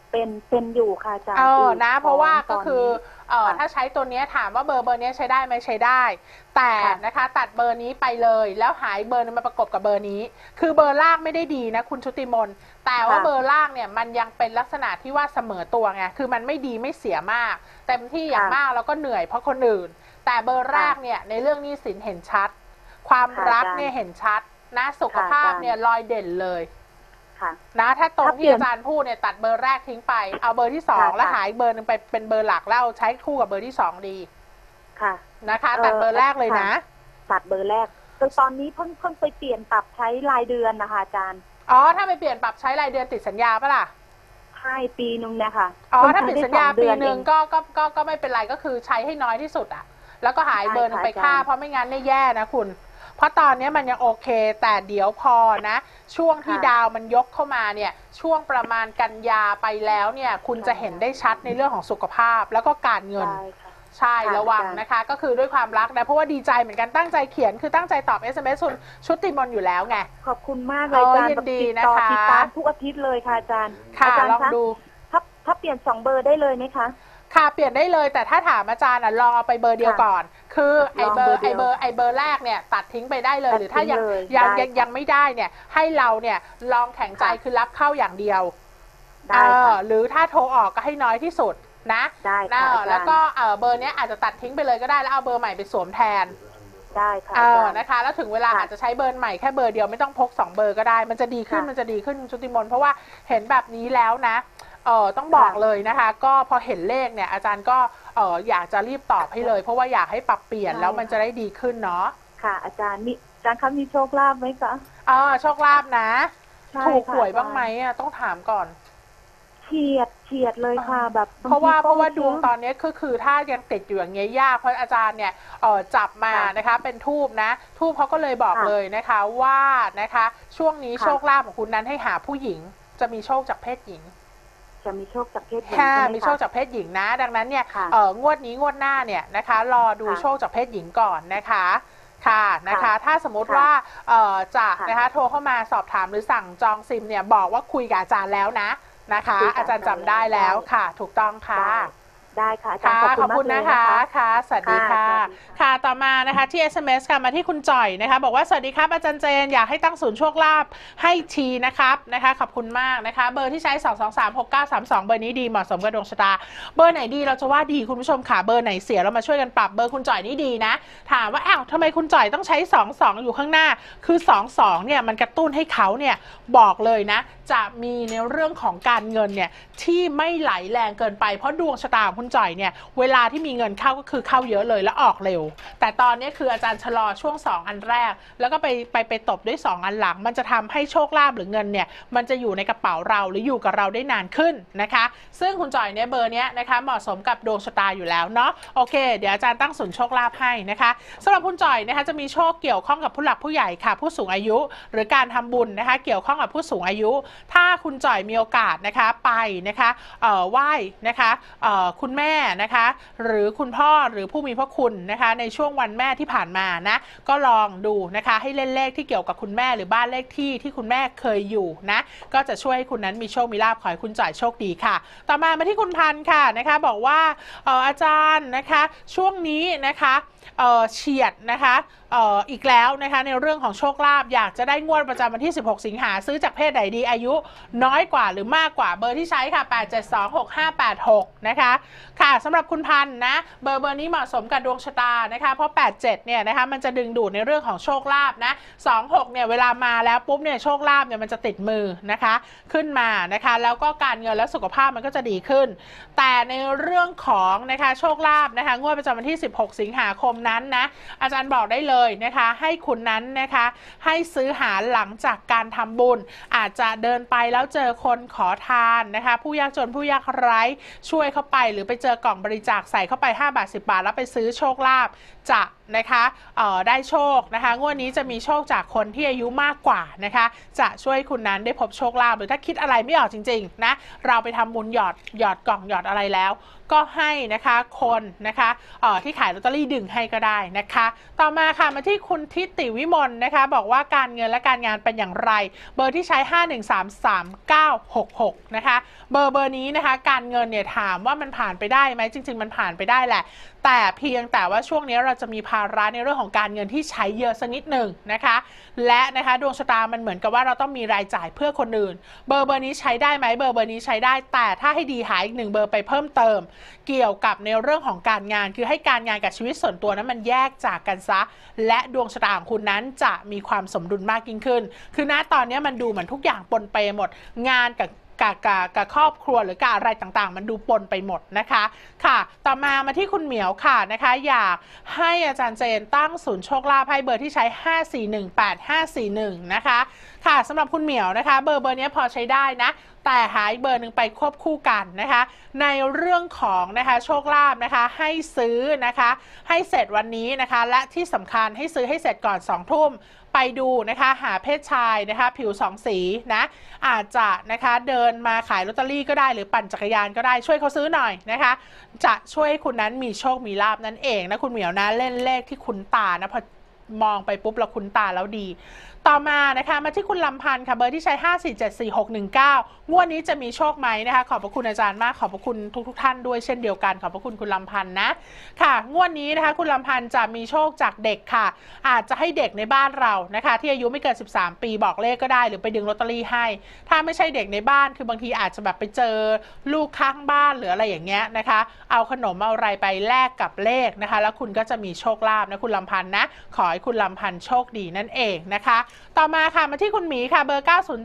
เป็นอยู่ค่ะอาจารย์นะ เพราะว่าก็คือค่ะถ้าใช้ตัวนี้ถามว่าเบอร์นี้ใช้ได้ไหมใช้ได้ แต่ค่ะนะคะตัดเบอร์นี้ไปเลยแล้วหายเบอร์นึงมาประกบกับเบอร์นี้ คือเบอร์ล่างไม่ได้ดีนะคุณชุติมนแต่ว่าเบอร์ล่างเนี่ยมันยังเป็นลักษณะที่ว่าเสมอตัวไงคือมันไม่ดีไม่เสียมากเต็มที่อย่างมากแล้วก็เหนื่อยเพราะคนอื่นแต่เบอร์แรกเนี่ยในเรื่องหนี้สินเห็นชัด ความรักเนี่ยเห็นชัดนะสุขภาพเนี่ยลอยเด่นเลยนะถ้าตรงที่อาจารย์พูดเนี่ยตัดเบอร์แรกทิ้งไปเอาเบอร์ที่2แล้วหายเบอร์นึงไปเป็นเบอร์หลักแล้วใช้คู่กับเบอร์ที่2ดีค่ะนะคะตัดเบอร์แรกเลยนะตัดเบอร์แรกคือตอนนี้เพิ่งไปเปลี่ยนปรับใช้รายเดือนนะคะอาจารย์ถ้าไปเปลี่ยนปรับใช้รายเดือนติดสัญญาปะล่ะใช่ปีนึงเนี่ยค่ะถ้าติดสัญญาปีนึงก็ไม่เป็นไรก็คือใช้ให้น้อยที่สุดอ่ะแล้วก็หายเบอร์นึงไปค่าเพราะไม่งั้นเนี่ยแย่นะคุณเพราะตอนนี้มันยังโอเคแต่เดี๋ยวพอนะช่วงที่ดาวมันยกเข้ามาเนี่ยช่วงประมาณกันยาไปแล้วเนี่ยคุณจะเห็นได้ชัดในเรื่องของสุขภาพแล้วก็การเงินใช่ระวังนะคะก็คือด้วยความรักนะเพราะว่าดีใจเหมือนกันตั้งใจเขียนคือตั้งใจตอบ SMS ชุติมนอยู่แล้วไงขอบคุณมากเลยอาจารย์ยินดีนะคะติดตามทุกอาทิตย์เลยค่ะอาจารย์ค่ะลองดูถ้าเปลี่ยน2เบอร์ได้เลยไหมคะค่ะเปลี่ยนได้เลยแต่ถ้าถามอาจารย์ลองเอาไปเบอร์เดียวก่อนคือไอเบอร์แรกเนี่ยตัดทิ้งไปได้เลยหรือถ้ายังไม่ได้เนี่ยให้เราเนี่ยลองแข็งใจคือรับเข้าอย่างเดียวหรือถ้าโทรออกก็ให้น้อยที่สุดนะได้แล้วก็เบอร์นี้อาจจะตัดทิ้งไปเลยก็ได้แล้วเอาเบอร์ใหม่ไปสวมแทนได้ค่ะนะคะแล้วถึงเวลาอาจจะใช้เบอร์ใหม่แค่เบอร์เดียวไม่ต้องพก2เบอร์ก็ได้มันจะดีขึ้นชุติมนเพราะว่าเห็นแบบนี้แล้วนะต้องบอกเลยนะคะก็พอเห็นเลขเนี่ยอาจารย์ก็อยากจะรีบตอบให้เลยเพราะว่าอยากให้ปรับเปลี่ยนแล้วมันจะได้ดีขึ้นเนาะค่ะอาจารย์คะมีโชคลาภไหมคะโชคลาภนะถูกหวยบ้างไหมต้องถามก่อนเฉียดเลยค่ะแบบเพราะว่าดวงตอนนี้คือถ้ายังติดอยู่อย่างเงี้ยยากเพราะอาจารย์เนี่ยจับมานะคะเป็นทูบนะทูบเขาก็เลยบอกเลยนะคะว่านะคะช่วงนี้โชคลาภของคุณนั้นให้หาผู้หญิงจะมีโชคจากเพศหญิงจะมีโชคจากเพศหญิงมีโชคจากเพศหญิงนะดังนั้นเนี่ยงวดนี้งวดหน้าเนี่ยนะคะรอดูโชคจากเพศหญิงก่อนนะคะค่ะนะคะถ้าสมมติว่าจะนะคะโทรเข้ามาสอบถามหรือสั่งจองซิมเนี่ยบอกว่าคุยกับอาจารย์แล้วนะคะอาจารย์จำได้แล้วค่ะถูกต้องค่ะได้ค่ะอาจารย์ขอบคุณนะคะค่ะสวัสดีค่ะค่ะต่อมานะคะที่ SMS ค่ะมาที่คุณจ่อยนะคะบอกว่าสวัสดีครับอาจารย์เจนอยากให้ตั้งศูนย์โชคลาภให้ทีนะครับนะคะขอบคุณมากนะคะเบอร์ที่ใช้2236932เบอร์นี้ดีเหมาะสมกับดวงชะตาเบอร์ไหนดีเราจะว่าดีคุณผู้ชมค่ะเบอร์ไหนเสียเรามาช่วยกันปรับเบอร์คุณจ่อยนี่ดีนะถามว่าทำไมคุณจ่อยต้องใช้22อยู่ข้างหน้าคือ22เนี่ยมันกระตุ้นให้เขาเนี่ยบอกเลยนะจะมีในเรื่องของการเงินเนี่ยที่ไม่ไหลแรงเกินไปเพราะดวงชะตาของคุณจ่อยเนี่ยเวลาที่มีเงินเข้าก็คือเข้าเยอะเลยแล้วออกเร็วแต่ตอนนี้คืออาจารย์ชะลอช่วง2อันแรกแล้วก็ไปตบด้วย2อันหลังมันจะทำให้โชคลาภหรือเงินเนี่ยมันจะอยู่ในกระเป๋าเราหรืออยู่กับเราได้นานขึ้นนะคะซึ่งคุณจ่อยเนี่ยเบอร์นี้นะคะเหมาะสมกับดวงชะตาอยู่แล้วเนาะโอเคเดี๋ยวอาจารย์ตั้งศูนย์โชคลาภให้นะคะสำหรับคุณจ่อยนะคะจะมีโชคเกี่ยวข้องกับผู้หลักผู้ใหญ่ค่ะผู้สูงอายุหรือการทำบุญนะคะเกี่ยวข้องกับผู้สูงอายุถ้าคุณจ่อยมีโอกาสนะคะไปนะคะไหว้นะคะคุณแม่นะคะหรือคุณพ่อหรือผู้มีพระคุณนะคะในช่วงวันแม่ที่ผ่านมานะก็ลองดูนะคะให้เล่นเลขที่เกี่ยวกับคุณแม่หรือบ้านเลขที่คุณแม่เคยอยู่นะก็จะช่วยให้คุณนั้นมีโชคมีลาภขอให้คุณจ่อยโชคดีค่ะต่อมาที่คุณพันธ์ค่ะนะคะบอกว่าอาจารย์นะคะช่วงนี้นะคะเฉียดนะคะอีกแล้วนะคะในเรื่องของโชคลาภอยากจะได้งวดประจำวันที่16สิงหาซื้อจากเพศไหนดีอายุน้อยกว่าหรือมากกว่าเบอร์ที่ใช้ค่ะ8726586นะคะค่ะสำหรับคุณพันธ์นะเบอร์นี้เหมาะสมกับดวงชะตานะคะเพราะ87เนี่ยนะคะมันจะดึงดูดในเรื่องของโชคลาภนะ26เนี่ยเวลามาแล้วปุ๊บเนี่ยโชคลาภเนี่ยมันจะติดมือนะคะขึ้นมานะคะแล้วก็การเงินและสุขภาพมันก็จะดีขึ้นแต่ในเรื่องของนะคะโชคลาภนะคะงวดประจำวันที่16สิงหาคมนั้นนะอาจารย์บอกได้เลยนะคะให้คุณนั้นนะคะให้ซื้อหาหลังจากการทำบุญอาจจะเดินไปแล้วเจอคนขอทานนะคะผู้ยากจนผู้ยากไร้ช่วยเข้าไปหรือไปเจอกล่องบริจาคใส่เข้าไป5 บาท 10 บาทแล้วไปซื้อโชคลาภจะนะคะได้โชคนะคะงวดนี้จะมีโชคจากคนที่อายุมากกว่านะคะจะช่วยคุณนั้นได้พบโชคลาภหรือถ้าคิดอะไรไม่ออกจริงๆนะเราไปทำบุญหยอดกล่องหยอดอะไรแล้วก็ให้นะคะคนนะคะที่ขายลอตเตอรี่ดึงให้ก็ได้นะคะต่อมาค่ะมาที่คุณทิติวิมลนะคะบอกว่าการเงินและการงานเป็นอย่างไรเบอร์ที่ใช้5133966นะคะเบอร์นี้นะคะการเงินเนี่ยถามว่ามันผ่านไปได้ไหมจริงๆมันผ่านไปได้แหละแต่เพียงแต่ว่าช่วงนี้เราจะมีภาระในเรื่องของการเงินที่ใช้เยอะสักนิดหนึ่งนะคะและนะคะดวงชะตามันเหมือนกับว่าเราต้องมีรายจ่ายเพื่อคนอื่นเบอร์นี้ใช้ได้ไหมเบอร์นี้ใช้ได้แต่ถ้าให้ดีหาอีก1เบอร์ไปเพิ่มเติมเกี่ยวกับในเรื่องของการงานคือให้การงานกับชีวิตส่วนตัวนั้นมันแยกจากกันซะและดวงชะตาของคุณนั้นจะมีความสมดุลมากยิ่งขึ้นคือณตอนนี้มันดูเหมือนทุกอย่างปนไปหมดงานกับครอบครัวหรือกับอะไรต่างๆมันดูปนไปหมดนะคะค่ะต่อมาที่คุณเหมียวค่ะนะคะอยากให้อาจารย์เจนตั้งศูนย์โชคลาภให้เบอร์ที่ใช้5418541นะคะค่ะสำหรับคุณเหมียวนะคะเบอร์นี้พอใช้ได้นะแต่หาอีกเบอร์หนึ่งไปควบคู่กันนะคะในเรื่องของนะคะโชคลาภนะคะให้ซื้อนะคะให้เสร็จวันนี้นะคะและที่สำคัญให้ซื้อให้เสร็จก่อน2 ทุ่มไปดูนะคะหาเพศชายนะคะผิว2 สีนะอาจจะนะคะเดินมาขายลอตเตอรี่ก็ได้หรือปั่นจักรยานก็ได้ช่วยเขาซื้อหน่อยนะคะจะช่วยให้คุณนั้นมีโชคมีลาภนั่นเองนะคุณเหมียวนะเล่นเลขที่คุ้นตานะพอมองไปปุ๊บเราคุ้นตาแล้วดีต่อมานะคะมาที่คุณลำพันธ์ค่ะเบอร์ที่ใช้5474619งวดนี้จะมีโชคไหมนะคะขอบพระคุณอาจารย์มากขอบพระคุณทุกท่านด้วยเช่นเดียวกันขอบพระคุณคุณลำพันธ์นะค่ะงวดนี้นะคะคุณลำพันธ์จะมีโชคจากเด็กค่ะอาจจะให้เด็กในบ้านเรานะคะที่อายุไม่เกิน13 ปีบอกเลขก็ได้หรือไปดึงลอตเตอรี่ให้ถ้าไม่ใช่เด็กในบ้านคือบางทีอาจจะแบบไปเจอลูกข้างบ้านหรืออะไรอย่างเงี้ยนะคะเอาขนมเอาอะไรไปแลกกับเลขนะคะแล้วคุณก็จะมีโชคลาภนะคุณลำพันธ์นะขอให้คุณลำพันธ์โชคดีนั่นเองนะคะต่อมาค่ะมาที่คุณหมีค่ะเบอร์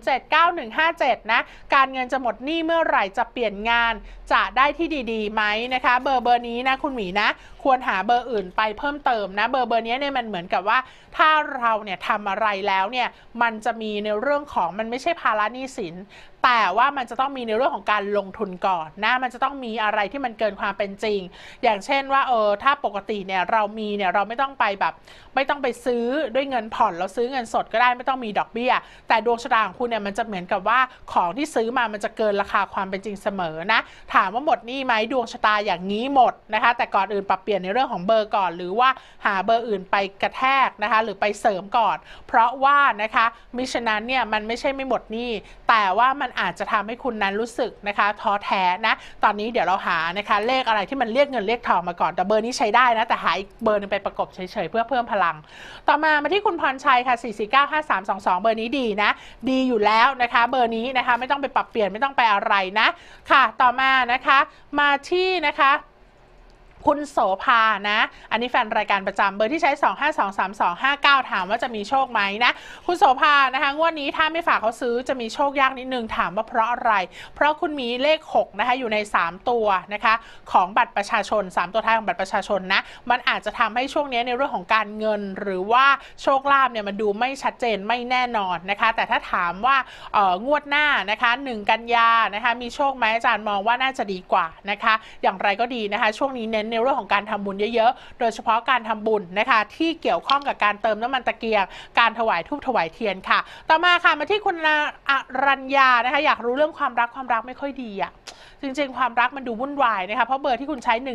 9079157นะการเงินจะหมดหนี้เมื่อไหร่จะเปลี่ยนงานจะได้ที่ดีๆไหมนะคะเบอร์นี้นะคุณหมีนะควรหาเบอร์อื่นไปเพิ่มเติมนะเบอร์นี้เนี่ยมันเหมือนกับว่าถ้าเราเนี่ยทำอะไรแล้วเนี่ยมันจะมีในเรื่องของมันไม่ใช่ภาระหนี้สินแต่ว่ามันจะต้องมีในเรื่องของการลงทุนก่อนนะมันจะต้องมีอะไรที่มันเกินความเป็นจริงอย่างเช่นว่าถ้าปกติเนี่ยเรามีเนี่ยเราไม่ต้องไปแบบไม่ต้องไปซื้อด้วยเงินผ่อนเราซื้อเงินสดก็ได้ไม่ต้องมีดอกเบี้ยแต่ดวงชะตาของคุณเนี่ยมันจะเหมือนกับว่าของที่ซื้อมามันจะเกินราคาความเป็นจริงเสมอนะถามว่าหมดหนี้ไหมดวงชะตาอย่างนี้หมดนะคะแต่ก่อนอื่นปรับเปลี่ยนในเรื่องของเบอร์ก่อนหรือว่าหาเบอร์อื่นไปกระแทกนะคะหรือไปเสริมก่อนเพราะว่านะคะมิฉะนั้นเนี่ยมันไม่ใช่ไม่หมดหนี้แต่ว่ามันอาจจะทำให้คุณนั้นรู้สึกนะคะท้อแท้นะตอนนี้เดี๋ยวเราหานะคะเลขอะไรที่มันเรียกเงินเรียกทองมาก่อนแต่เบอร์นี้ใช้ได้นะแต่หาอีกเบอร์นึงไปประกบเฉยๆเพื่อเพิ่มพลังต่อมาที่คุณพรชัยค่ะ4495322เบอร์นี้ดีนะดีอยู่แล้วนะคะเบอร์นี้นะคะไม่ต้องไปปรับเปลี่ยนไม่ต้องไปอะไรนะค่ะต่อมานะคะมาที่นะคะคุณโสภานะอันนี้แฟนรายการประจำเบอร์ที่ใช้2523259ถามว่าจะมีโชคไหมนะคุณโสภานะคะงวดนี้ถ้าไม่ฝากเขาซื้อจะมีโชคยากนิดนึงถามว่าเพราะอะไรเพราะคุณมีเลข6นะคะอยู่ใน3ตัวนะคะของบัตรประชาชน3ตัวท้ายของบัตรประชาชนนะมันอาจจะทำให้ช่วงนี้ในเรื่องของการเงินหรือว่าโชคลาภเนี่ยมันดูไม่ชัดเจนไม่แน่นอนนะคะแต่ถ้าถามว่างวดหน้านะคะ1 กันยานะคะมีโชคไหมอาจารย์มองว่าน่าจะดีกว่านะคะอย่างไรก็ดีนะคะช่วงนี้เน้นในเรื่องของการทำบุญเยอะๆโดยเฉพาะการทำบุญนะคะที่เกี่ยวข้องกับการเติมน้ำมันตะเกียงการถวายธูปถวายเทียนค่ะต่อมาค่ะมาที่คุณอรัญญานะคะอยากรู้เรื่องความรักไม่ค่อยดีอ่ะจริงๆความรักมันดูวุ่นวายนะคะเพราะเบอร์ที่คุณใช้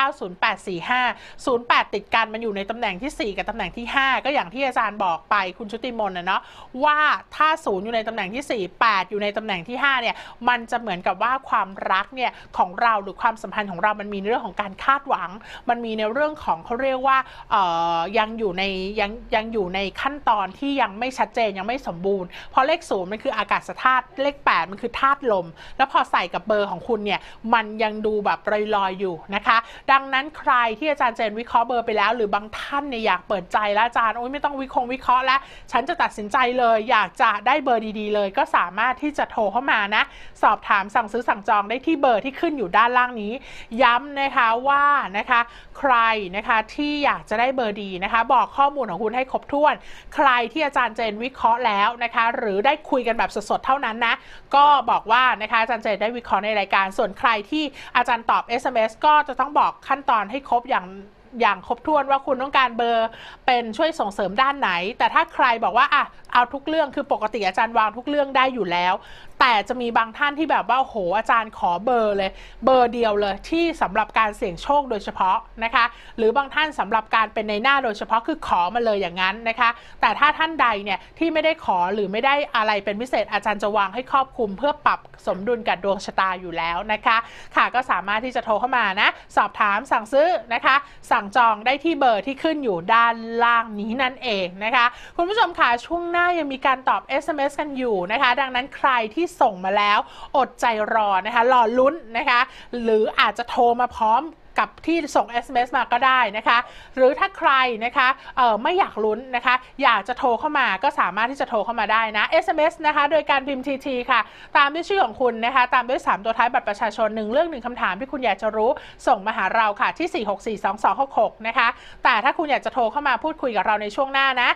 179084508ติดกันมันอยู่ในตำแหน่งที่4กับตำแหน่งที่5ก็อย่างที่อาจารย์บอกไปคุณชุติมนต์นะเนาะว่าถ้า0อยู่ในตำแหน่งที่4 8อยู่ในตำแหน่งที่5เนี่ยมันจะเหมือนกับว่าความรักเนี่ยของเราหรือความสัมพันธ์ของเรามันมีเรื่องของการคาดหวังมันมีในเรื่องของเขาเรียกว่ายังอยู่ในขั้นตอนที่ยังไม่ชัดเจนยังไม่สมบูรณ์เพราะเลข0มันคืออากาศธาตุเลข8มันคือธาตุลมแล้วพอใส่กับเบอร์ของคุณเนี่ยมันยังดูแบบลอยๆอยู่นะคะดังนั้นใครที่อาจารย์เจนวิเคราะห์เบอร์ไปแล้วหรือบางท่านเนี่ยอยากเปิดใจแล้วอาจารย์โอ๊ยไม่ต้องวิเคราะห์แล้วฉันจะตัดสินใจเลยอยากจะได้เบอร์ดีๆเลยก็สามารถที่จะโทรเข้ามานะสอบถามสั่งซื้อสั่งจองได้ที่เบอร์ที่ขึ้นอยู่ด้านล่างนี้ย้ำนะคะว่านะคะใครนะคะที่อยากจะได้เบอร์ดีนะคะบอกข้อมูลของคุณให้ครบถ้วนใครที่อาจารย์เจนวิเคราะห์แล้วนะคะหรือได้คุยกันแบบสดๆเท่านั้นนะก็บอกว่านะคะอาจารย์เจนได้วิเคราะห์ในรายการส่วนใครที่อาจารย์ตอบ SMS ก็จะต้องบอกขั้นตอนให้ครบอย่างอย่างครบถ้วนว่าคุณต้องการเบอร์เป็นช่วยส่งเสริมด้านไหนแต่ถ้าใครบอกว่าเอาทุกเรื่องคือปกติอาจารย์วางทุกเรื่องได้อยู่แล้วแต่จะมีบางท่านที่แบบว่าโหอาจารย์ขอเบอร์เลยเบอร์เดียวเลยที่สำหรับการเสี่ยงโชคโดยเฉพาะนะคะหรือบางท่านสำหรับการเป็นในหน้าโดยเฉพาะคือขอมาเลยอย่างนั้นนะคะแต่ถ้าท่านใดเนี่ยที่ไม่ได้ขอหรือไม่ได้อะไรเป็นพิเศษอาจารย์จะวางให้ครอบคลุมเพื่อปรับสมดุลกับดวงชะตาอยู่แล้วนะคะค่ะก็สามารถที่จะโทรเข้ามานะสอบถามสั่งซื้อนะคะสั่งจองได้ที่เบอร์ที่ขึ้นอยู่ด้านล่างนี้นั่นเองนะคะคุณผู้ชมค่ะช่วงหน้ายังมีการตอบ SMS กันอยู่นะคะดังนั้นใครที่ส่งมาแล้วอดใจรอนะคะรอลุ้นนะคะหรืออาจจะโทรมาพร้อมกับที่ส่ง SMS มาก็ได้นะคะหรือถ้าใครนะคะไม่อยากลุ้นนะคะอยากจะโทรเข้ามาก็สามารถที่จะโทรเข้ามาได้นะ SMS นะคะโดยการพิมพ์ TT ค่ะตามด้วยชื่อของคุณนะคะตามด้วย3ตัวท้ายบัตรประชาชน1เรื่อง1คำถามที่คุณอยากจะรู้ส่งมาหาเราค่ะที่4642266นะคะแต่ถ้าคุณอยากจะโทรเข้ามาพูดคุยกับเราในช่วงหน้านะ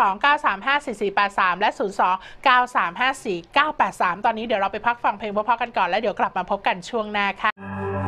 029354483และ029354983ตอนนี้เดี๋ยวเราไปพักฟังเพลงเพราะๆกันก่อนแล้วเดี๋ยวกลับมาพบกันช่วงหน้าค่ะ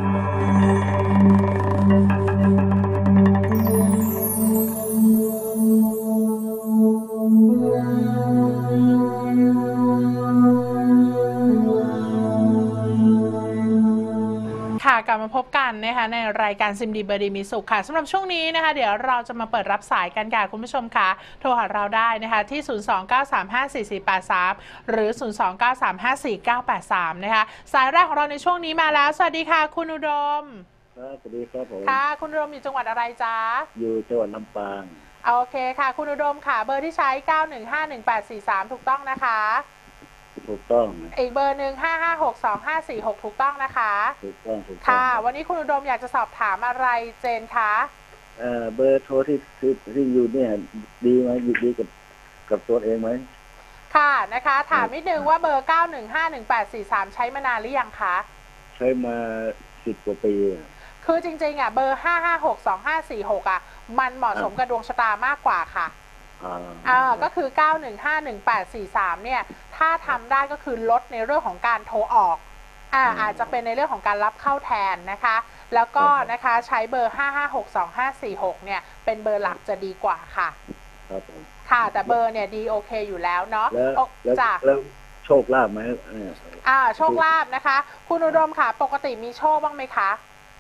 กลับมาพบกันนะคะในรายการซิมดีเบอร์ดีมีสุขค่ะสำหรับช่วงนี้นะคะเดี๋ยวเราจะมาเปิดรับสายกันค่ะคุณผู้ชมค่ะโทรหาเราได้นะคะที่ 029354483 หรือ 029354983 นะคะสายแรกของเราในช่วงนี้มาแล้วสวัสดีค่ะคุณอุดมครับสวัสดีครับผมค่ะคุณอุดมอยู่จังหวัดอะไรจ๊ะอยู่จังหวัดลำปางโอเคค่ะคุณอุดมค่ะเบอร์ที่ใช้9151843ถูกต้องนะคะถูกต้องอีกเบอร์หนึ่ง5562546ถูกต้องนะคะถูกต้องค่ะวันนี้คุณอุดมอยากจะสอบถามอะไรเจนคะเบอร์โทรที่อยู่เนี่ยดีไหมอยู่ดีกับตัวเองไหมค่ะนะคะถามนิดนึงว่าเบอร์9151843ใช้มานานหรือยังคะใช้มา10 กว่าปีคือจริงๆเบอร์5562546มันเหมาะสมกับดวงชะตามากกว่าค่ะก็คือ9151843เนี่ยถ้าทำได้ก็คือลดในเรื่องของการโทรออกอาจจะเป็นในเรื่องของการรับเข้าแทนนะคะแล้วก็นะคะใช้เบอร์5562546เนี่ยเป็นเบอร์หลักจะดีกว่าค่ะครับผมค่ะแต่เบอร์เนี่ยดีโอเคอยู่แล้วเนาะแล้วโชคลาภไหมโชคลาภนะคะคุณอุดมค่ะปกติมีโชคบ้างไหมคะ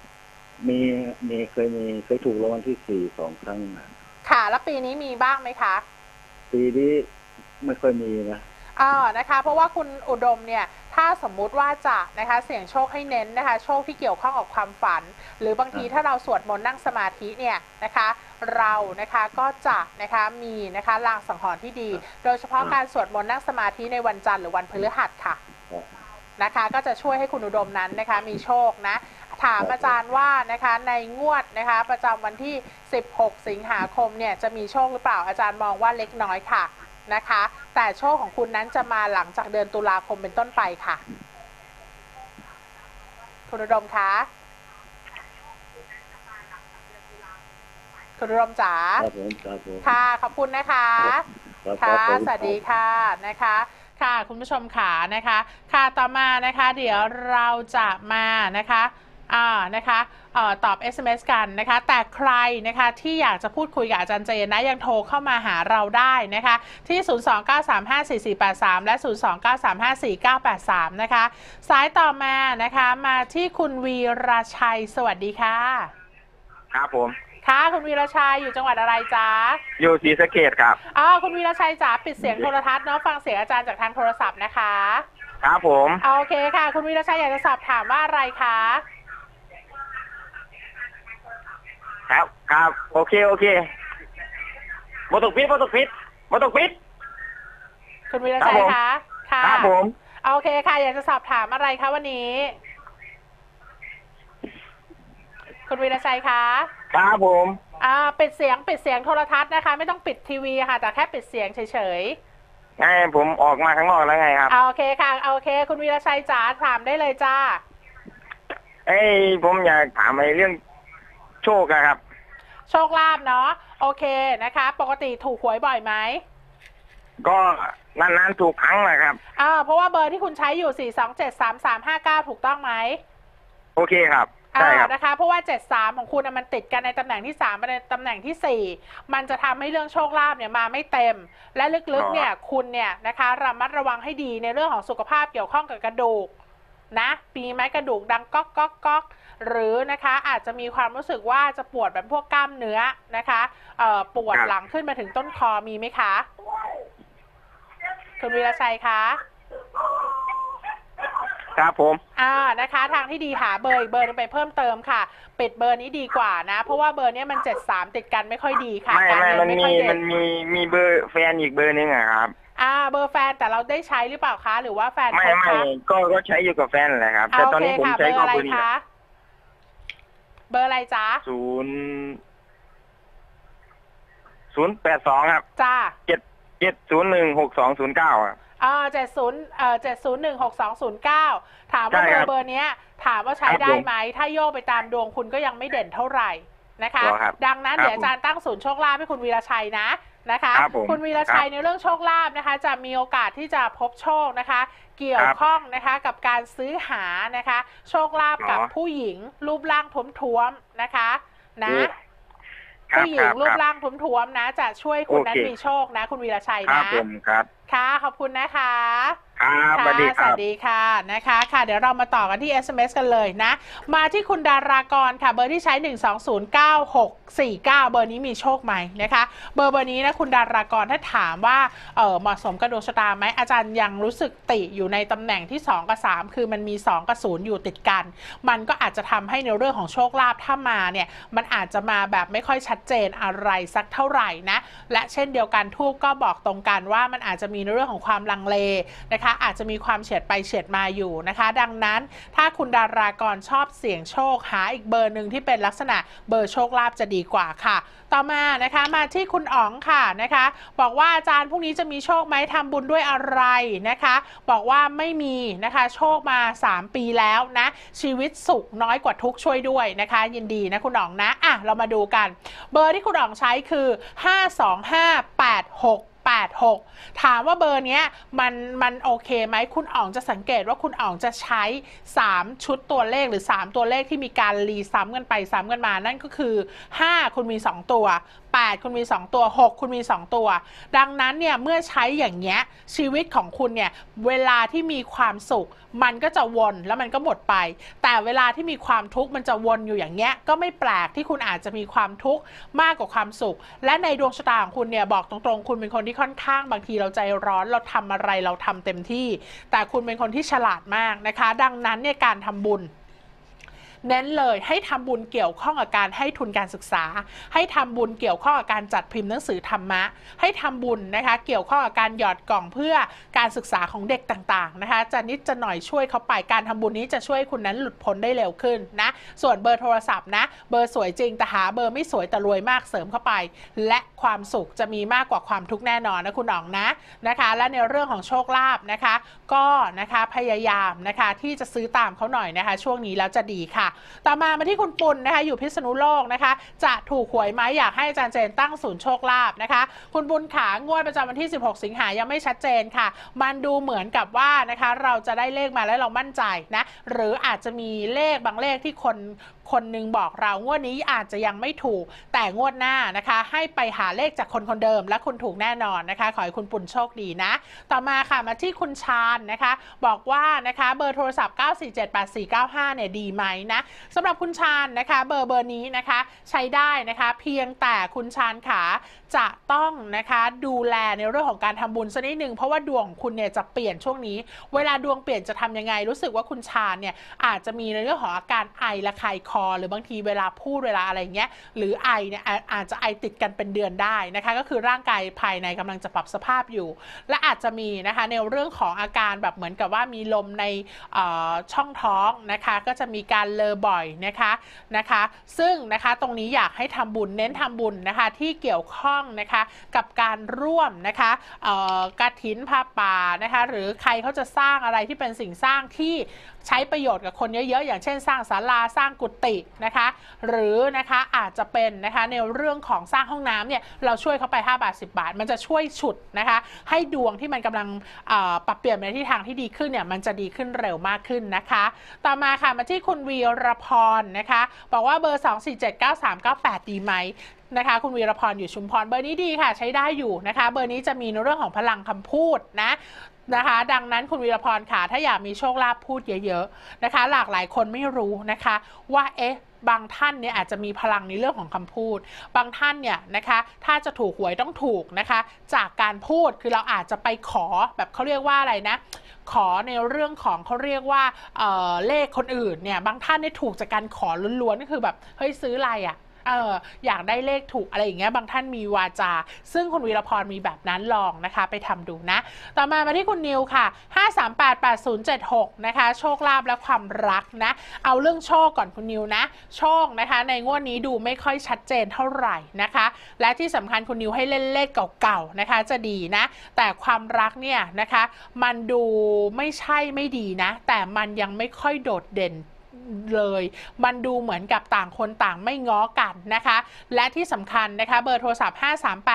เคยถูกรางวัลที่4 2 ครั้งค่ะแล้วปีนี้มีบ้างไหมคะปีนี้ไม่ค่อยมีนะนะคะเพราะว่าคุณอุดมเนี่ยถ้าสมมุติว่าจะนะคะเสี่ยงโชคให้เน้นนะคะโชคที่เกี่ยวข้องกับความฝันหรือบางทีถ้าเราสวดมนต์นั่งสมาธิเนี่ยนะคะเรานะคะก็จะนะคะมีนะคะลางสังหรณ์ที่ดีโดยเฉพาะการสวดมนต์นั่งสมาธิในวันจันทร์หรือวันพฤหัสค่ะนะคะก็จะช่วยให้คุณอุดมนั้นนะคะมีโชคนะถามอาจารย์ว่านะคะในงวดนะคะประจำวันที่16 สิงหาคมเนี่ยจะมีโชคหรือเปล่าอาจารย์มองว่าเล็กน้อยค่ะนะคะแต่โชคของคุณนั้นจะมาหลังจากเดือนตุลาคมเป็นต้นไปค่ะคุณอุดมคะคุณอุดมจ๋าค่ะขอบคุณนะคะค่ะสวัสดีค่ะนะคะค่ะคุณผู้ชมค่ะนะคะค่ะต่อมานะคะเดี๋ยวเราจะมานะคะนะคะตอบ SMS กันนะคะแต่ใครนะคะที่อยากจะพูดคุยกับอาจารย์เจนนะยังโทรเข้ามาหาเราได้นะคะที่ 029354483 และ 029354983 นะคะสายต่อมานะคะมาที่คุณวีรชัยสวัสดีค่ะครับผมค่ะคุณวีรชัยอยู่จังหวัดอะไรจ๊ะอยู่ศรีสะเกษครับคุณวีรชัยจ๋าปิดเสียงโทรทัศน์เนาะฟังเสียงอาจารย์จากทางโทรศัพท์นะคะครับผมโอเคค่ะคุณวีรชัยอยากจะสอบถามว่าอะไรคะครับโอเคมาตกพิษคุณวีรชัยคะค่ะครับผมโอเคค่ะอยากจะสอบถามอะไรคะวันนี้คุณวีรชัยคะครับผมปิดเสียงโทรทัศน์นะคะไม่ต้องปิดทีวีค่ะแต่แค่ปิดเสียงเฉยๆไงผมออกมาข้างนอกแล้วไงครับโอเคค่ะโอเคคุณวีรชัยจ๋าถามได้เลยจ้าผมอยากถามเรื่องโชคครับโชคลาภเนาะโอเคนะคะปกติถูกหวยบ่อยไหมก็นานๆถูกครั้งนะครับเพราะว่าเบอร์ที่คุณใช้อยู่4273359ถูกต้องไหมโอเคครับใช่ครับนะคะเพราะว่า73ของคุณมันติดกันในตำแหน่งที่3ในตำแหน่งที่4มันจะทำให้เรื่องโชคลาภเนี่ยมาไม่เต็มและลึกๆเนี่ยคุณเนี่ยนะคะระมัดระวังให้ดีในเรื่องของสุขภาพเกี่ยวข้องกับกระดูกนะมีไหมกระดูกดังก๊อกก๊อกก๊อกหรือนะคะอาจจะมีความรู้สึกว่าจะปวดแบบพวกกล้ามเนื้อนะคะปวดหลังขึ้นมาถึงต้นคอมีไหมคะคุณวีรชัยคะครับผมนะคะทางที่ดีหาเบอร์อีกเบอร์นึงไปเพิ่มเติมค่ะปิดเบอร์นี้ดีกว่านะเพราะว่าเบอร์นี้มัน73ติดกันไม่ค่อยดีค่ะมันมีเบอร์แฟนอีกเบอร์นึงอะครับเบอร์แฟนแต่เราได้ใช้หรือเปล่าคะหรือว่าแฟนไม่ก็ใช้อยู่กับแฟนแหละครับแต่ตอนนี้ผมใช้ก็เบอร์นี้เบอร์อะไรจ๊ะ 082ครับจ้า 7016209ครับ 7016209ถามว่าเบอร์นี้ถามว่าใช้ได้ไหมถ้าโยกไปตามดวงคุณก็ยังไม่เด่นเท่าไหร่นะคะดังนั้นเดี๋ยวอาจารย์ตั้งศูนย์โชคลาภให้คุณวีรชัยนะคะคุณวีรชัยในเรื่องโชคลาภนะคะจะมีโอกาสที่จะพบโชคนะคะเกี่ยวข้องนะคะกับการซื้อหานะคะโชคลาภกับผู้หญิงรูปร่างท้วมๆนะคะนะผู้หญิงรูปร่างท้วมๆนะจะช่วยคุณนั้นมีโชคนะคุณวีรชัยนะค่ะขอบคุณนะคะสวัสดีครับสวัสดีค่ะนะคะค่ะเดี๋ยวเรามาต่อกันที่ SMS กันเลยนะมาที่คุณดารากรค่ะเบอร์ที่ใช้1209649เบอร์นี้มีโชคไหมนะคะเบอร์นี้นะคุณดารากรถ้าถามว่าเหมาะสมกับดวงชะตาไหมอาจารย์ยังรู้สึกติอยู่ในตำแหน่งที่2กับ3คือมันมี2กับ0อยู่ติดกันมันก็อาจจะทำให้ในเรื่องของโชคลาภถ้ามาเนี่ยมันอาจจะมาแบบไม่ค่อยชัดเจนอะไรสักเท่าไหร่นะและเช่นเดียวกันทูบก็บอกตรงกันว่ามันอาจจะมีในเรื่องของความลังเลนะคะอาจจะมีความเฉียดไปเฉียดมาอยู่นะคะดังนั้นถ้าคุณดารากรชอบเสี่ยงโชคหาอีกเบอร์หนึ่งที่เป็นลักษณะเบอร์โชคลาภจะดีกว่าค่ะต่อมานะคะมาที่คุณอ๋องค่ะนะคะบอกว่าอาจารย์พรุ่งนี้จะมีโชคไหมทำบุญด้วยอะไรนะคะบอกว่าไม่มีนะคะโชคมา3ปีแล้วนะชีวิตสุขน้อยกว่าทุกช่วยด้วยนะคะยินดีนะคุณอ๋องนะเรามาดูกันเบอร์ที่คุณอ๋องใช้คือ52586ถามว่าเบอร์นี้มันโอเคไหมคุณอ๋องจะสังเกตว่าคุณอ๋องจะใช้3ชุดตัวเลขหรือ3ตัวเลขที่มีการรีซ้ำกันไปซ้ำกันมานั่นก็คือ5คุณมี2ตัว8คุณมี2ตัว6คุณมี2ตัวดังนั้นเนี่ยเมื่อใช้อย่างเงี้ยชีวิตของคุณเนี่ยเวลาที่มีความสุขมันก็จะวนแล้วมันก็หมดไปแต่เวลาที่มีความทุกข์มันจะวนอยู่อย่างเงี้ยก็ไม่แปลกที่คุณอาจจะมีความทุกข์มากกว่าความสุขและในดวงชะตาของคุณเนี่ยบอกตรงๆคุณเป็นคนที่ค่อนข้างบางทีเราใจร้อนเราทำอะไรเราทำเต็มที่แต่คุณเป็นคนที่ฉลาดมากนะคะดังนั้นเนี่ยการทำบุญเน้นเลยให้ทำบุญเกี่ยวข้องกับการให้ทุนการศึกษาให้ทำบุญเกี่ยวข้องกับการจัดพิมพ์หนังสือธรรมะให้ทำบุญนะคะเกี่ยวข้องกับการหยอดกล่องเพื่อการศึกษาของเด็กต่างๆนะคะจะนิดจะหน่อยช่วยเขาไปการทำบุญนี้จะช่วยคุณนั้นหลุดพ้นได้เร็วขึ้นนะส่วนเบอร์โทรศัพท์นะเบอร์สวยจริงแต่หาเบอร์ไม่สวยแต่รวยมากเสริมเข้าไปและความสุขจะมีมากกว่าความทุกข์แน่นอนนะคุณอ๋องนะคะและในเรื่องของโชคลาภนะคะก็นะคะพยายามนะคะที่จะซื้อตามเขาหน่อยนะคะช่วงนี้แล้วจะดีค่ะต่อมาที่คุณปุณนะคะอยู่พิษณุโลกนะคะจะถูกหวยไหมอยากให้อาจารย์เจนตั้งศูนย์โชคลาภนะคะคุณปุณขางวดประจำวันที่16สิงหายังไม่ชัดเจนค่ะมันดูเหมือนกับว่านะคะเราจะได้เลขมาแล้วเรามั่นใจนะหรืออาจจะมีเลขบางเลขที่คนหนึ่งบอกเรางวดนี้อาจจะยังไม่ถูกแต่งวดหน้านะคะให้ไปหาเลขจากคนเดิมและคุณถูกแน่นอนนะคะขอให้คุณปุณโชคดีนะต่อมาค่ะมาที่คุณชาญนะคะบอกว่านะคะเบอร์โทรศัพท์9478495เนี่ยดีไหมนะสำหรับคุณชาญนะคะเบอร์นี้นะคะใช้ได้นะคะเพียงแต่คุณชาญขาจะต้องนะคะดูแลในเรื่องของการทำบุญสักนิดนึงเพราะว่าดวงของคุณเนี่ยจะเปลี่ยนช่วงนี้เวลาดวงเปลี่ยนจะทำยังไงรู้สึกว่าคุณชาญเนี่ยอาจจะมีในเรื่องของอาการไอระคายคอหรือบางทีเวลาพูดเวลาอะไรเงี้ยหรือไอเนี่ยอาจจะไอติดกันเป็นเดือนได้นะคะก็คือร่างกายภายในกำลังจะปรับสภาพอยู่และอาจจะมีนะคะในเรื่องของอาการแบบเหมือนกับว่ามีลมในช่องท้องนะคะก็จะมีการเลอบ่อยนะคะซึ่งนะคะตรงนี้อยากให้ทำบุญเน้นทำบุญนะคะที่เกี่ยวข้องนะคะกับการร่วมนะคะกฐินผ้าป่านะคะหรือใครเขาจะสร้างอะไรที่เป็นสิ่งสร้างที่ใช้ประโยชน์กับคนเยอะๆอย่างเช่นสร้างศาลาสร้างกุฏิตินะคะหรือนะคะอาจจะเป็นนะคะในเรื่องของสร้างห้องน้ำเนี่ยเราช่วยเขาไป5 บาท 10 บาทมันจะช่วยฉุดนะคะให้ดวงที่มันกำลังปรับเปลี่ยนไปในทิศทางที่ดีขึ้นเนี่ยมันจะดีขึ้นเร็วมากขึ้นนะคะต่อมาค่ะมาที่คุณวีรพรนะคะบอกว่าเบอร์ 2479398 ดีไหมนะคะคุณวีรพรอยู่ชุมพรเบอร์นี้ดีค่ะใช้ได้อยู่นะคะเบอร์นี้จะมีในเรื่องของพลังคำพูดนะคะดังนั้นคุณวีรพรค่ะถ้าอยากมีโชคลาภพูดเยอะๆนะคะหลากหลายคนไม่รู้นะคะว่าบางท่านเนี่ยอาจจะมีพลังในเรื่องของคำพูดบางท่านเนี่ยนะคะถ้าจะถูกหวยต้องถูกนะคะจากการพูดคือเราอาจจะไปขอแบบเขาเรียกว่าอะไรนะขอในเรื่องของเขาเรียกว่าเลขคนอื่นเนี่ยบางท่านเนี่ยถูกจากการขอล้วนๆก็คือแบบเฮ้ยซื้ออะไรอะอยากได้เลขถูกอะไรอย่างเงี้ยบางท่านมีวาจาซึ่งคุณวีรพรมีแบบนั้นลองนะคะไปทำดูนะต่อมาที่คุณนิวค่ะ5388076นะคะโชคลาภและความรักนะเอาเรื่องโชคก่อนคุณนิวนะโชคนะคะในงวดนี้ดูไม่ค่อยชัดเจนเท่าไหร่นะคะและที่สำคัญคุณนิวให้เล่นเลขเก่าๆนะคะจะดีนะแต่ความรักเนี่ยนะคะมันดูไม่ใช่ไม่ดีนะแต่มันยังไม่ค่อยโดดเด่นเลยมันดูเหมือนกับต่างคนต่างไม่ง้อกันนะคะและที่สำคัญนะคะเบอร์โทรศัพท์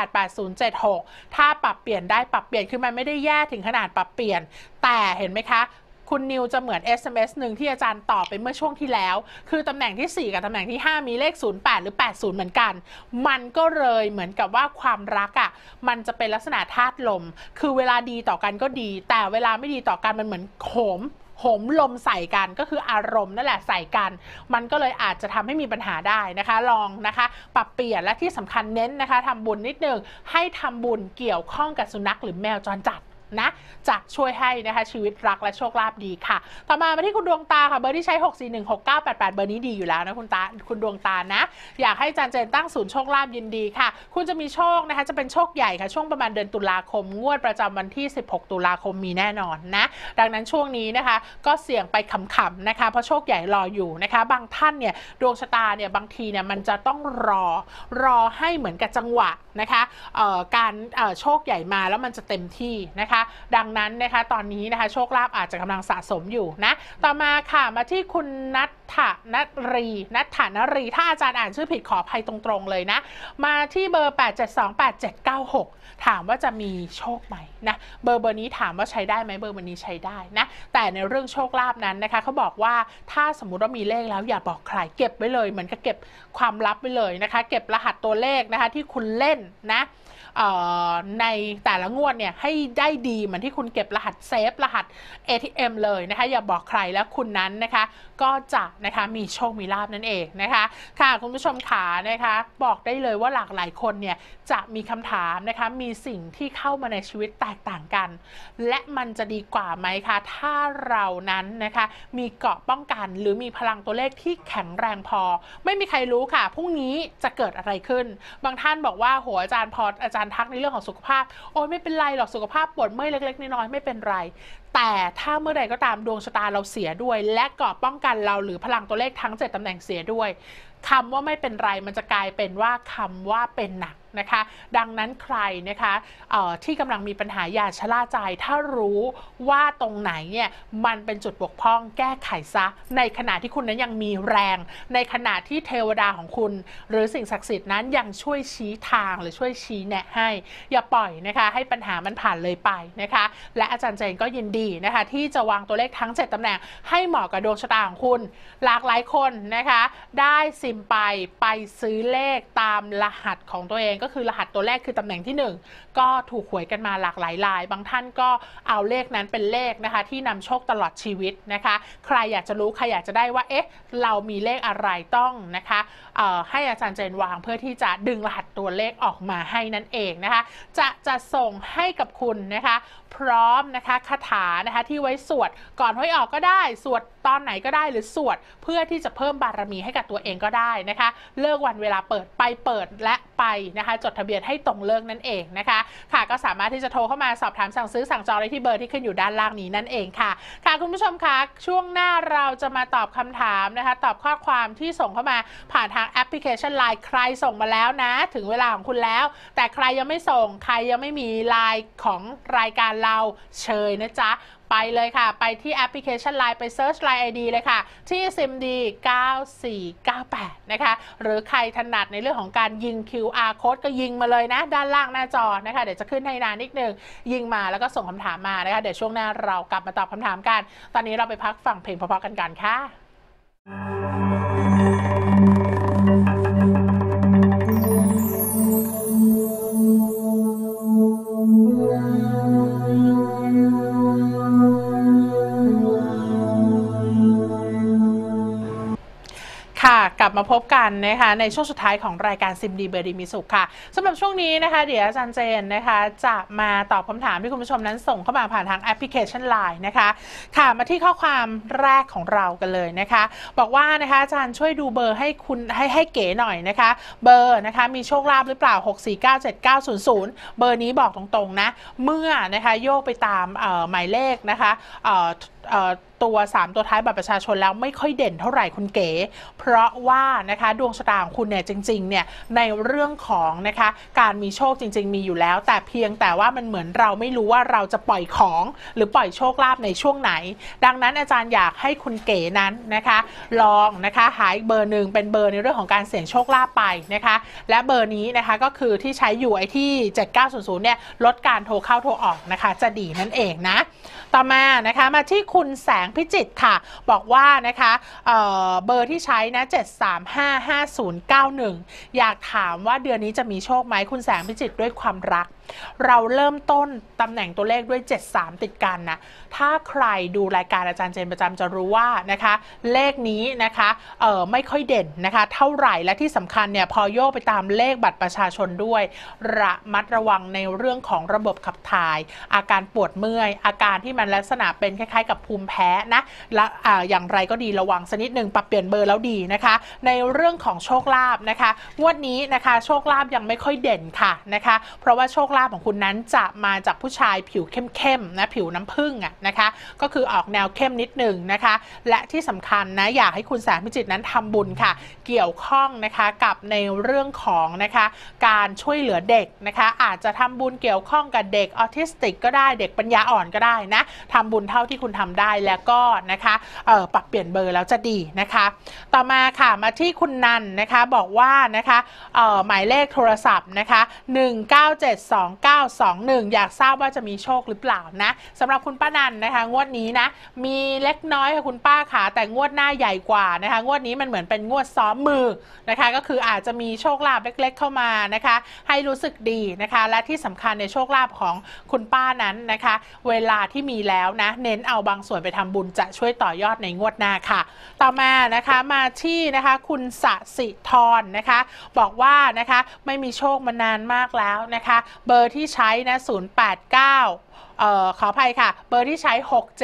5388076ถ้าปรับเปลี่ยนได้ปรับเปลี่ยนคือมันไม่ได้แย่ถึงขนาดปรับเปลี่ยนแต่เห็นไหมคะคุณนิวจะเหมือน SMS หนึ่งที่อาจารย์ตอบไปเมื่อช่วงที่แล้วคือตำแหน่งที่4กับตำแหน่งที่5มีเลข08หรือ80เหมือนกันมันก็เลยเหมือนกับว่าความรักอ่ะมันจะเป็นลักษณะธาตุลมคือเวลาดีต่อกันก็ดีแต่เวลาไม่ดีต่อกันมันเหมือนโหมลมใส่กันก็คืออารมณ์นั่นแหละใส่กันมันก็เลยอาจจะทำให้มีปัญหาได้นะคะลองนะคะปรับเปลี่ยนและที่สำคัญเน้นนะคะทำบุญนิดนึงให้ทำบุญเกี่ยวข้องกับสุนัขหรือแมวจรจัดนะจะช่วยให้นะคะชีวิตรักและโชคลาภดีค่ะต่อมาที่คุณดวงตาค่ะเบอร์ที่ใช้6416988เบอร์นี้ดีอยู่แล้วนะคุณดวงตานะอยากให้อาจารย์เจนตั้งศูนย์โชคลาภยินดีค่ะคุณจะมีโชคนะคะจะเป็นโชคใหญ่ค่ะช่วงประมาณเดือนตุลาคมงวดประจำวันที่16ตุลาคมมีแน่นอนนะดังนั้นช่วงนี้นะคะก็เสี่ยงไปขำๆนะคะเพราะโชคใหญ่รออยู่นะคะบางท่านเนี่ยดวงชะตาเนี่ยบางทีเนี่ยมันจะต้องรอให้เหมือนกับจังหวะนะคะการโชคใหญ่มาแล้วมันจะเต็มที่นะคะดังนั้นนะคะตอนนี้นะคะโชคลาภอาจจะกำลังสะสมอยู่นะต่อมาค่ะมาที่คุณนัทนรีถ้าอาจารย์อ่านชื่อผิดขออภัยตรงๆเลยนะมาที่เบอร์8728796ถามว่าจะมีโชคไหมนะเบอร์นี้ถามว่าใช้ได้ไหมเบอร์นี้ใช้ได้นะแต่ในเรื่องโชคลาภนั้นนะคะเขาบอกว่าถ้าสมมุติว่ามีเลขแล้วอย่าบอกใครเก็บไว้เลยเหมือนกับเก็บความลับไว้เลยนะคะเก็บรหัสตัวเลขนะคะที่คุณเล่นนะในแต่ละงวดเนี่ยให้ได้ดีเหมือนที่คุณเก็บรหัสเซฟรหัส ATM เลยนะคะอย่าบอกใครแล้วคุณนั้นนะคะก็จะนะคะมีโชคมีลาภนั่นเองนะคะค่ะคุณผู้ชมขานะคะบอกได้เลยว่าหลากหลายคนเนี่ยจะมีคำถามนะคะมีสิ่งที่เข้ามาในชีวิตแตกต่างกันและมันจะดีกว่าไหมคะถ้าเรานั้นนะคะมีเกราะป้องกันหรือมีพลังตัวเลขที่แข็งแรงพอไม่มีใครรู้ค่ะพรุ่งนี้จะเกิดอะไรขึ้นบางท่านบอกว่าโหอาจารย์พออาจารย์ทักในเรื่องของสุขภาพโอ้ยไม่เป็นไรหรอกสุขภาพปวดเมื่อยเล็กๆน้อยๆไม่เป็นไรแต่ถ้าเมื่อใดก็ตามดวงชะตาเราเสียด้วยและเกราะป้องกันเราหรือพลังตัวเลขทั้ง7ตำแหน่งเสียด้วยคำว่าไม่เป็นไรมันจะกลายเป็นว่าคำว่าเป็นหนักนะคะดังนั้นใครนะคะที่กำลังมีปัญหาอย่าชะล่าใจถ้ารู้ว่าตรงไหนเนี่ยมันเป็นจุดบกพร่องแก้ไขซะในขณะที่คุณนั้นยังมีแรงในขณะที่เทวดาของคุณหรือสิ่งศักดิ์สิทธิ์นั้นยังช่วยชี้ทางหรือช่วยชี้แนะให้อย่าปล่อยนะคะให้ปัญหามันผ่านเลยไปนะคะและอาจารย์เจนก็ยินดีนะคะที่จะวางตัวเลขทั้ง7ตำแหน่งให้เหมาะกับดวงชะตาของคุณหลากหลายคนนะคะได้ซิมไปซื้อเลขตามรหัสของตัวเองก็คือรหัสตัวแรกคือตำแหน่งที่1ก็ถูกหวยกันมาหลากหลายรายบางท่านก็เอาเลขนั้นเป็นเลขนะคะที่นำโชคตลอดชีวิตนะคะใครอยากจะรู้ใครอยากจะได้ว่าเรามีเลขอะไรต้องนะคะให้อาจารย์เจนวางเพื่อที่จะดึงรหัสตัวเลขออกมาให้นั่นเองนะคะจะส่งให้กับคุณนะคะพร้อมนะคะคาถานะคะที่ไว้สวดก่อนหวยออกก็ได้สวดตอนไหนก็ได้หรือสวดเพื่อที่จะเพิ่มบารมีให้กับตัวเองก็ได้นะคะเลิกวันเวลาเปิดและไปนะคะจดทะเบียนให้ตรงเลิกนั่นเองนะคะค่ะก็สามารถที่จะโทรเข้ามาสอบถามสั่งซื้อสั่งจองได้ที่เบอร์ที่ขึ้นอยู่ด้านล่างนี้นั่นเองค่ะค่ะคุณผู้ชมคะช่วงหน้าเราจะมาตอบคำถามนะคะตอบข้อความที่ส่งเข้ามาผ่านทางแอปพลิเคชัน LINE ใครส่งมาแล้วนะถึงเวลาของคุณแล้วแต่ใครยังไม่ส่งใครยังไม่มี LINE ของรายการเราเชิญนะจ๊ะไปเลยค่ะไปที่แอปพลิเคชัน Line ไปเซิร์ช Line ID เลยค่ะที่ SIMD 9498นะคะหรือใครถนัดในเรื่องของการยิง QR code ก็ยิงมาเลยนะด้านล่างหน้าจอนะคะเดี๋ยวจะขึ้นให้นานนิดนึงยิงมาแล้วก็ส่งคำถามมานะคะเดี๋ยวช่วงหน้าเรากลับมาตอบคำถามกันตอนนี้เราไปพักฟังเพลงเพราะๆกันก่อนค่ะกลับมาพบกันนะคะในช่วงสุดท้ายของรายการซิมดีเบอร์ดีมีสุขค่ะสำหรับช่วงนี้นะคะเดี๋ยวอาจารย์เจนนะคะจะมาตอบคำถามที่คุณผู้ชมนั้นส่งเข้ามาผ่านทางแอปพลิเคชัน Line นะคะค่ะมาที่ข้อความแรกของเรากันเลยนะคะบอกว่านะคะอาจารย์ช่วยดูเบอร์ให้คุณให้เก๋หน่อยนะคะเบอร์นะคะมีโชคลาภหรือเปล่า6497900เบอร์นี้บอกตรงๆนะเมื่อนะคะโยกไปตามหมายเลขนะคะตัว3ตัวท้ายบัตรประชาชนแล้วไม่ค่อยเด่นเท่าไหร่คุณเก๋เพราะว่านะคะดวงชะตาของคุณเนี่ยจริงๆเนี่ยในเรื่องของนะคะการมีโชคจริงๆมีอยู่แล้วแต่เพียงแต่ว่ามันเหมือนเราไม่รู้ว่าเราจะปล่อยของหรือปล่อยโชคลาภในช่วงไหนดังนั้นอาจารย์อยากให้คุณเก๋นั้นนะคะลองนะคะหาอีกเบอร์หนึ่งเป็นเบอร์ในเรื่องของการเสี่ยงโชคลาภไปนะคะและเบอร์นี้นะคะก็คือที่ใช้อยู่ไอ้ที่7900เนี่ยลดการโทรเข้าโทรออกนะคะจะดีนั่นเองนะต่อมานะคะมาที่คุณแสงพิจิตรค่ะบอกว่านะคะเบอร์ที่ใช้นะ7355091อยากถามว่าเดือนนี้จะมีโชคไหมคุณแสงพิจิตรด้วยความรักเราเริ่มต้นตำแหน่งตัวเลขด้วย73ติดกันนะถ้าใครดูรายการอาจารย์เจนประจำจะรู้ว่านะคะเลขนี้นะคะไม่ค่อยเด่นนะคะเท่าไหร่และที่สำคัญเนี่ยพอโยกไปตามเลขบัตรประชาชนด้วยระมัดระวังในเรื่องของระบบขับถ่ายอาการปวดเมื่อยอาการที่มันลักษณะเป็นคล้ายๆกับภูมิแพ้นะและอย่างไรก็ดีระวังสักนิดหนึ่งปรับเปลี่ยนเบอร์แล้วดีนะคะในเรื่องของโชคลาภนะคะงวดนี้นะคะโชคลาภยังไม่ค่อยเด่นค่ะนะคะเพราะว่าโชคลาภของคุณนั้นจะมาจากผู้ชายผิวเข้มๆนะผิวน้ำผึ้งนะคะก็คือออกแนวเข้มนิดหนึ่งนะคะและที่สำคัญนะอยากให้คุณแสงพิจิตรนั้นทำบุญค่ะเกี่ยวข้องนะคะกับในเรื่องของนะคะการช่วยเหลือเด็กนะคะอาจจะทำบุญเกี่ยวข้องกับเด็กออทิสติกก็ได้เด็กปัญญาอ่อนก็ได้นะทำบุญเท่าที่คุณทำได้แล้วก็นะคะปรับเปลี่ยนเบอร์แล้วจะดีนะคะต่อมาค่ะมาที่คุณนันนะคะบอกว่านะคะหมายเลขโทรศัพท์นะคะ1972921อยากทราบว่าจะมีโชคหรือเปล่านะสำหรับคุณป้านันนะคะงวดนี้นะมีเล็กน้อยค่ะคุณป้าค่ะแต่งวดหน้าใหญ่กว่านะคะงวดนี้มันเหมือนเป็นงวดซ้อมมือนะคะก็คืออาจจะมีโชคลาภเล็กๆเข้ามานะคะให้รู้สึกดีนะคะและที่สำคัญในโชคลาภของคุณป้านั้นนะคะเวลาที่มีแล้วนะเน้นเอาบางส่วนไปทำบุญจะช่วยต่อยอดในงวดหน้าค่ะต่อมานะคะมาที่นะคะคุณสสิธรนะคะบอกว่านะคะไม่มีโชคมานานมากแล้วนะคะเบอร์ที่ใช้นะ089ขออภัยค่ะเบอร์ที่ใช้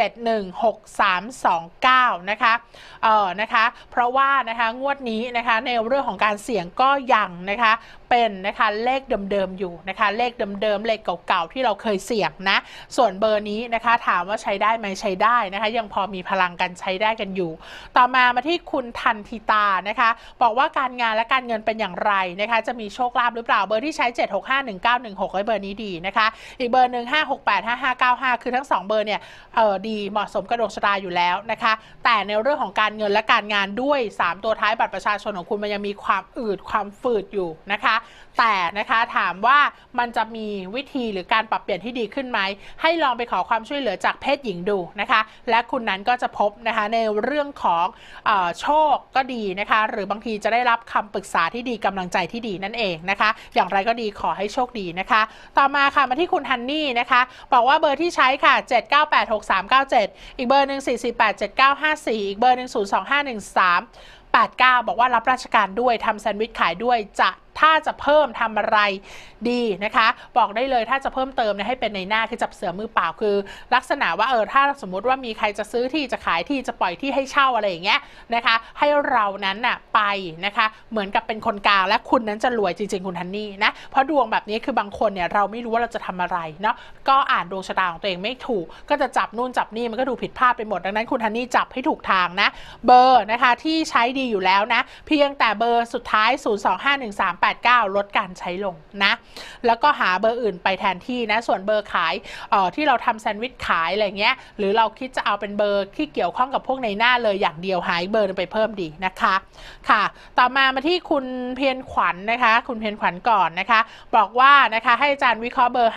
6716329นะคะเพราะว่านะคะงวดนี้นะคะในเรื่องของการเสี่ยงก็ยังนะคะเป็นนะคะเลขเดิมๆอยู่นะคะเลขเดิมๆเลขเก่าๆที่เราเคยเสี่ยงนะส่วนเบอร์นี้นะคะถามว่าใช้ได้ไหมใช้ได้นะคะยังพอมีพลังกันใช้ได้กันอยู่ต่อมาที่คุณทันทิตานะคะบอกว่าการงานและการเงินเป็นอย่างไรนะคะจะมีโชคลาภหรือเปล่าเบอร์ที่ใช้7651916เบอร์นี้ดีนะคะอีกเบอร์หนึ่ง5685595คือทั้ง2เบอร์เนี่ยดีเหมาะสมกับดวงชะตาอยู่แล้วนะคะแต่ในเรื่องของการเงินและการงานด้วย3ตัวท้ายบัตรประชาชนของคุณมันยังมีความอืดความฝืดอยู่นะคะแต่นะคะถามว่ามันจะมีวิธีหรือการปรับเปลี่ยนที่ดีขึ้นไหมให้ลองไปขอความช่วยเหลือจากเพศหญิงดูนะคะและคุณนั้นก็จะพบนะคะในเรื่องของโชคก็ดีนะคะหรือบางทีจะได้รับคำปรึกษาที่ดีกำลังใจที่ดีนั่นเองนะคะอย่างไรก็ดีขอให้โชคดีนะคะต่อมาค่ะมาที่คุณฮันนี่นะคะบอกว่าเบอร์ที่ใช้ค่ะ7986397อีกเบอร์หนึ่ง4487954อีกเบอร์หนึ่ง0251389บอกว่ารับราชการด้วยทำแซนด์วิชขายด้วยถ้าจะเพิ่มทำอะไรดีนะคะบอกได้เลยถ้าจะเพิ่มเติมเนี่ยให้เป็นในหน้าคือจับเสือมือเปล่าคือลักษณะว่าถ้าสมมุติว่ามีใครจะซื้อที่จะขายที่จะปล่อยที่ให้เช่าอะไรอย่างเงี้ยนะคะให้เรานั้นน่ะไปนะคะเหมือนกับเป็นคนกลางและคุณนั้นจะรวยจริงๆคุณฮันนี่นะเพราะดวงแบบนี้คือบางคนเนี่ยเราไม่รู้ว่าเราจะทำอะไรเนาะก็อ่านดวงชะตาของตัวเองไม่ถูกก็จะจับนู่นจับนี่มันก็ดูผิดพลาดไปหมดดังนั้นคุณฮันนี่จับให้ถูกทางนะเบอร์นะคะที่ใช้ดีอยู่แล้วนะเพียงแต่เบอร์สุดท้าย0251389 289ลดการใช้ลงนะแล้วก็หาเบอร์อื่นไปแทนที่นะส่วนเบอร์ขายที่เราทำแซนด์วิชขายอะไรเงี้ยหรือเราคิดจะเอาเป็นเบอร์ที่เกี่ยวข้องกับพวกในหน้าเลยอย่างเดียวหาเบอร์ไปเพิ่มดีนะคะค่ะต่อมาที่คุณเพียรขวัญนะคะคุณเพียรขวัญก่อนนะคะบอกว่านะคะให้อาจารย์วิเคราะห์เบอร์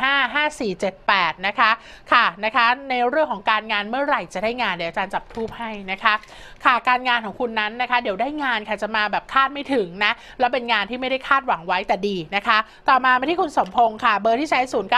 5155478นะคะค่ะนะคะในเรื่องของการงานเมื่อไหร่จะได้งานเดี๋ยวอาจารย์จับทูปให้นะคะค่ะการงานของคุณนั้นนะคะเดี๋ยวได้งานค่ะจะมาแบบคาดไม่ถึงนะแล้วเป็นงานที่ไม่ได้คาดหวังไว้แต่ดีนะคะต่อมาที่คุณสมพงษ์ค่ะเบอร์ที่ใช้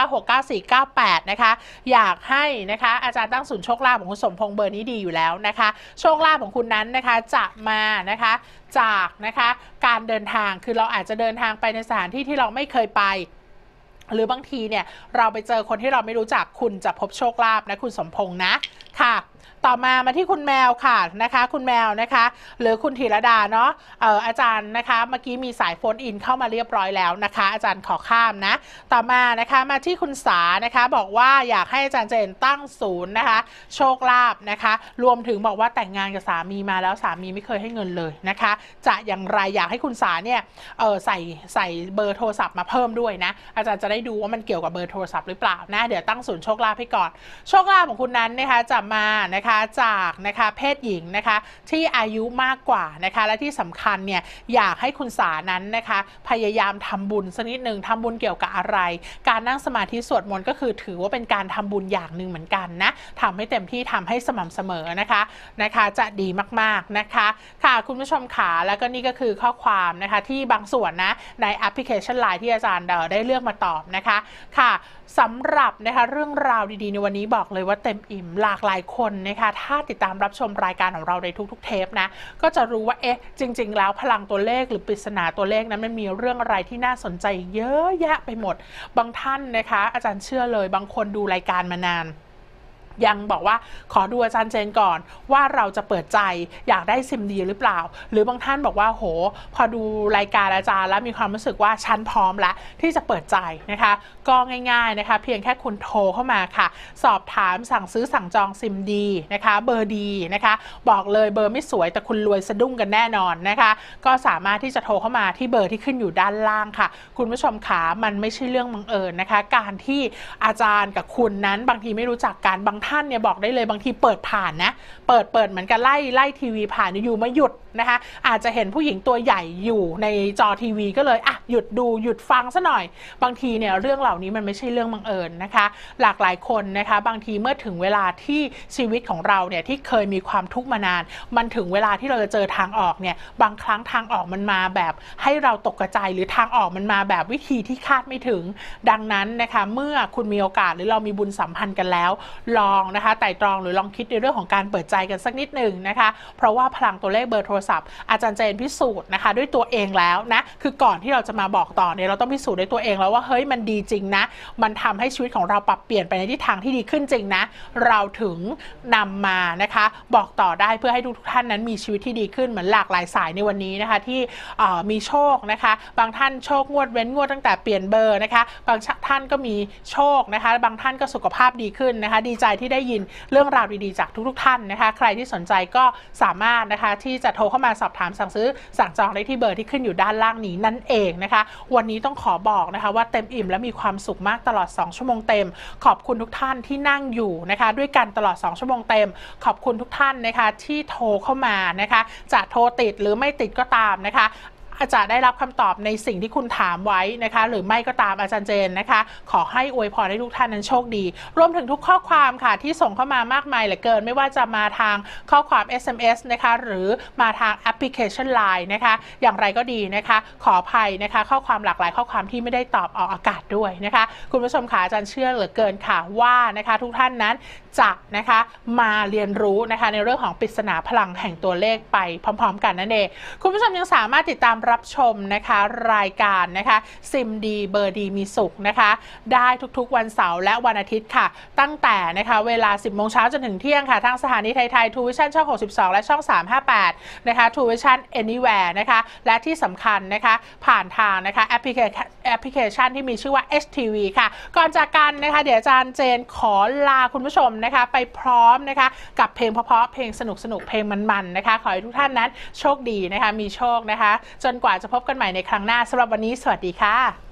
09699498นะคะอยากให้นะคะอาจารย์ตั้งศูนย์โชคลาภของคุณสมพงษ์เบอร์นี้ดีอยู่แล้วนะคะโชคลาภของคุณนั้นนะคะจะมานะคะจากนะคะการเดินทางคือเราอาจจะเดินทางไปในสถานที่ที่เราไม่เคยไปหรือบางทีเนี่ยเราไปเจอคนที่เราไม่รู้จักคุณจะพบโชคลาภนะคุณสมพงษ์นะค่ะต่อมาที่คุณแมวค่ะนะคะคุณแมวนะคะหรือคุณธีรดาเนาะอาจารย์นะคะเมื่อกี้มีสายโฟนอินเข้ามาเรียบร้อยแล้วนะคะอาจารย์ขอข้ามนะต่อมานะคะมาที่คุณสานะคะบอกว่าอยากให้อาจารย์เจนตั้งศูนย์นะคะโชคลาภนะคะรวมถึงบอกว่าแต่งงานกับสามีมาแล้วสามีไม่เคยให้เงินเลยนะคะจะอย่างไรอยากให้คุณสาเนี่ยใส่เบอร์โทรศัพท์มาเพิ่มด้วยนะอาจารย์จะได้ดูว่ามันเกี่ยวกับเบอร์โทรศัพท์หรือเปล่านะเดี๋ยวตั้งศูนย์โชคลาภให้ก่อนโชคลาภของคุณนั้นนะคะจะมานะคะจากนะคะเพศหญิงนะคะที่อายุมากกว่านะคะและที่สำคัญเนี่ยอยากให้คุณสานั้นนะคะพยายามทำบุญสักนิดหนึ่งทำบุญเกี่ยวกับอะไรการนั่งสมาธิสวดมนต์ก็คือถือว่าเป็นการทำบุญอย่างหนึ่งเหมือนกันนะทำให้เต็มที่ทำให้สม่ำเสมอนะคะจะดีมากๆนะคะค่ะคุณผู้ชมขาแล้วก็นี่ก็คือข้อความนะคะที่บางส่วนนะในแอปพลิเคชัน LINE ที่อาจารย์ได้เลือกมาตอบนะคะค่ะสำหรับนะคะเรื่องราวดีๆในวันนี้บอกเลยว่าเต็มอิ่มหลากหลายคนนะคะถ้าติดตามรับชมรายการของเราในทุกๆเทปนะก็จะรู้ว่าจริงๆแล้วพลังตัวเลขหรือปริศนาตัวเลขนั้นมันมีเรื่องอะไรที่น่าสนใจเยอะแยะไปหมดบางท่านนะคะอาจารย์เชื่อเลยบางคนดูรายการมานานยังบอกว่าขอดูอาจารย์เจนก่อนว่าเราจะเปิดใจอยากได้ซิมดีหรือเปล่าหรือบางท่านบอกว่าโหพอดูรายการอาจารย์แล้วมีความรู้สึกว่าฉันพร้อมแล้วที่จะเปิดใจนะคะก็ง่ายๆนะคะเพียงแค่คุณโทรเข้ามาค่ะสอบถามสั่งซื้อสั่งจองซิมดีนะคะเบอร์ดีนะคะบอกเลยเบอร์ไม่สวยแต่คุณรวยสะดุ้งกันแน่นอนนะคะก็สามารถที่จะโทรเข้ามาที่เบอร์ที่ขึ้นอยู่ด้านล่างค่ะคุณผู้ชมขามันไม่ใช่เรื่องบังเอิญนะคะการที่อาจารย์กับคุณนั้นบางทีไม่รู้จักกันบางท่านเนี่ยบอกได้เลยบางทีเปิดผ่านนะเปิดเหมือนกันไล่ทีวีผ่านอยู่มาหยุดนะคะอาจจะเห็นผู้หญิงตัวใหญ่อยู่ในจอทีวีก็เลยหยุดดูหยุดฟังซะหน่อยบางทีเนี่ยเรื่องเหล่านี้มันไม่ใช่เรื่องบังเอิญนะคะหลากหลายคนนะคะบางทีเมื่อถึงเวลาที่ชีวิตของเราเนี่ยที่เคยมีความทุกข์มานานมันถึงเวลาที่เราจะเจอทางออกเนี่ยบางครั้งทางออกมันมาแบบให้เราตกใจหรือทางออกมันมาแบบวิธีที่คาดไม่ถึงดังนั้นนะคะเมื่อคุณมีโอกาสหรือเรามีบุญสัมพันธ์กันแล้วลองนะคะไต่ตรองหรือลองคิดในเรื่องของการเปิดใจกันสักนิดหนึ่งนะคะเพราะว่าพลังตัวเลขเบอร์โทรศัพท์อาจารย์เจนพิสูจน์นะคะด้วยตัวเองแล้วนะคือก่อนที่เราจะมาบอกต่อเนี่ยเราต้องพิสูจน์ด้วยตัวเองแล้วว่าเฮ้ยมันดีจริงนะมันทำให้ชีวิตของเราปรับเปลี่ยนไปในทิศทางที่ดีขึ้นจริงนะเราถึงนำมานะคะบอกต่อได้เพื่อให้ทุกท่านนั้นมีชีวิตที่ดีขึ้นเหมือนหลากหลายสายในวันนี้นะคะที่มีโชคนะคะบางท่านโชคงวดเว้นงวดตั้งแต่เปลี่ยนเบอร์นะคะบางท่านก็มีโชคนะคะบางท่านก็สุขภาพดีขึ้นนะคะดีใจที่ได้ยินเรื่องราวดีๆจากทุกท่านนะคะใครที่สนใจก็สามารถนะคะที่จะโทรเข้ามาสอบถามสั่งซื้อสั่งจองได้ที่เบอร์ที่ขึ้นอยู่ด้านล่างนี้นั่นเองนะคะวันนี้ต้องขอบอกนะคะว่าเต็มอิ่มและมีความสุขมากตลอด2ชั่วโมงเต็มขอบคุณทุกท่านที่นั่งอยู่นะคะด้วยกันตลอด2ชั่วโมงเต็มขอบคุณทุกท่านนะคะที่โทรเข้ามานะคะจะโทรติดหรือไม่ติดก็ตามนะคะอาจารย์ได้รับคำตอบในสิ่งที่คุณถามไว้นะคะหรือไม่ก็ตามอาจารย์เจนนะคะขอให้อวยพรให้ทุกท่านนั้นโชคดีรวมถึงทุกข้อความค่ะที่ส่งเข้ามามากมายเหลือเกินไม่ว่าจะมาทางข้อความ SMS นะคะหรือมาทางแอปพลิเคชัน LINE นะคะอย่างไรก็ดีนะคะขออภัยนะคะข้อความหลากหลายข้อความที่ไม่ได้ตอบออกอากาศด้วยนะคะคุณผู้ชมค่ะอาจารย์เชื่อเหลือเกินค่ะว่านะคะทุกท่านนั้นจะนะคะมาเรียนรู้นะคะในเรื่องของปริศนาพลังแห่งตัวเลขไปพร้อมๆกันนั่นเองคุณผู้ชมยังสามารถติดตามรับชมนะคะรายการนะคะซิมดีเบอร์ดีมีสุขนะคะได้ทุกๆวันเสาร์และวันอาทิตย์ค่ะตั้งแต่นะคะเวลา 10 โมงเช้าจนถึงเที่ยงค่ะทางสถานีไทย True Vision ช่อง 62 และช่อง 358 นะคะ True Vision Anywhere นะคะและที่สำคัญนะคะผ่านทางนะคะแอปพแอปพลิเคชันที่มีชื่อว่า HTV ค่ะก่อนจากกันนะคะเดี๋ยวอาจารย์เจนขอลาคุณผู้ชมนะคะไปพร้อมนะคะกับเพลงเพราะๆเพลงสนุกๆเพลงมันๆนะคะขอให้ทุกท่านนั้นโชคดีนะคะมีโชคนะคะจนกว่าจะพบกันใหม่ในครั้งหน้าสำหรับวันนี้สวัสดีค่ะ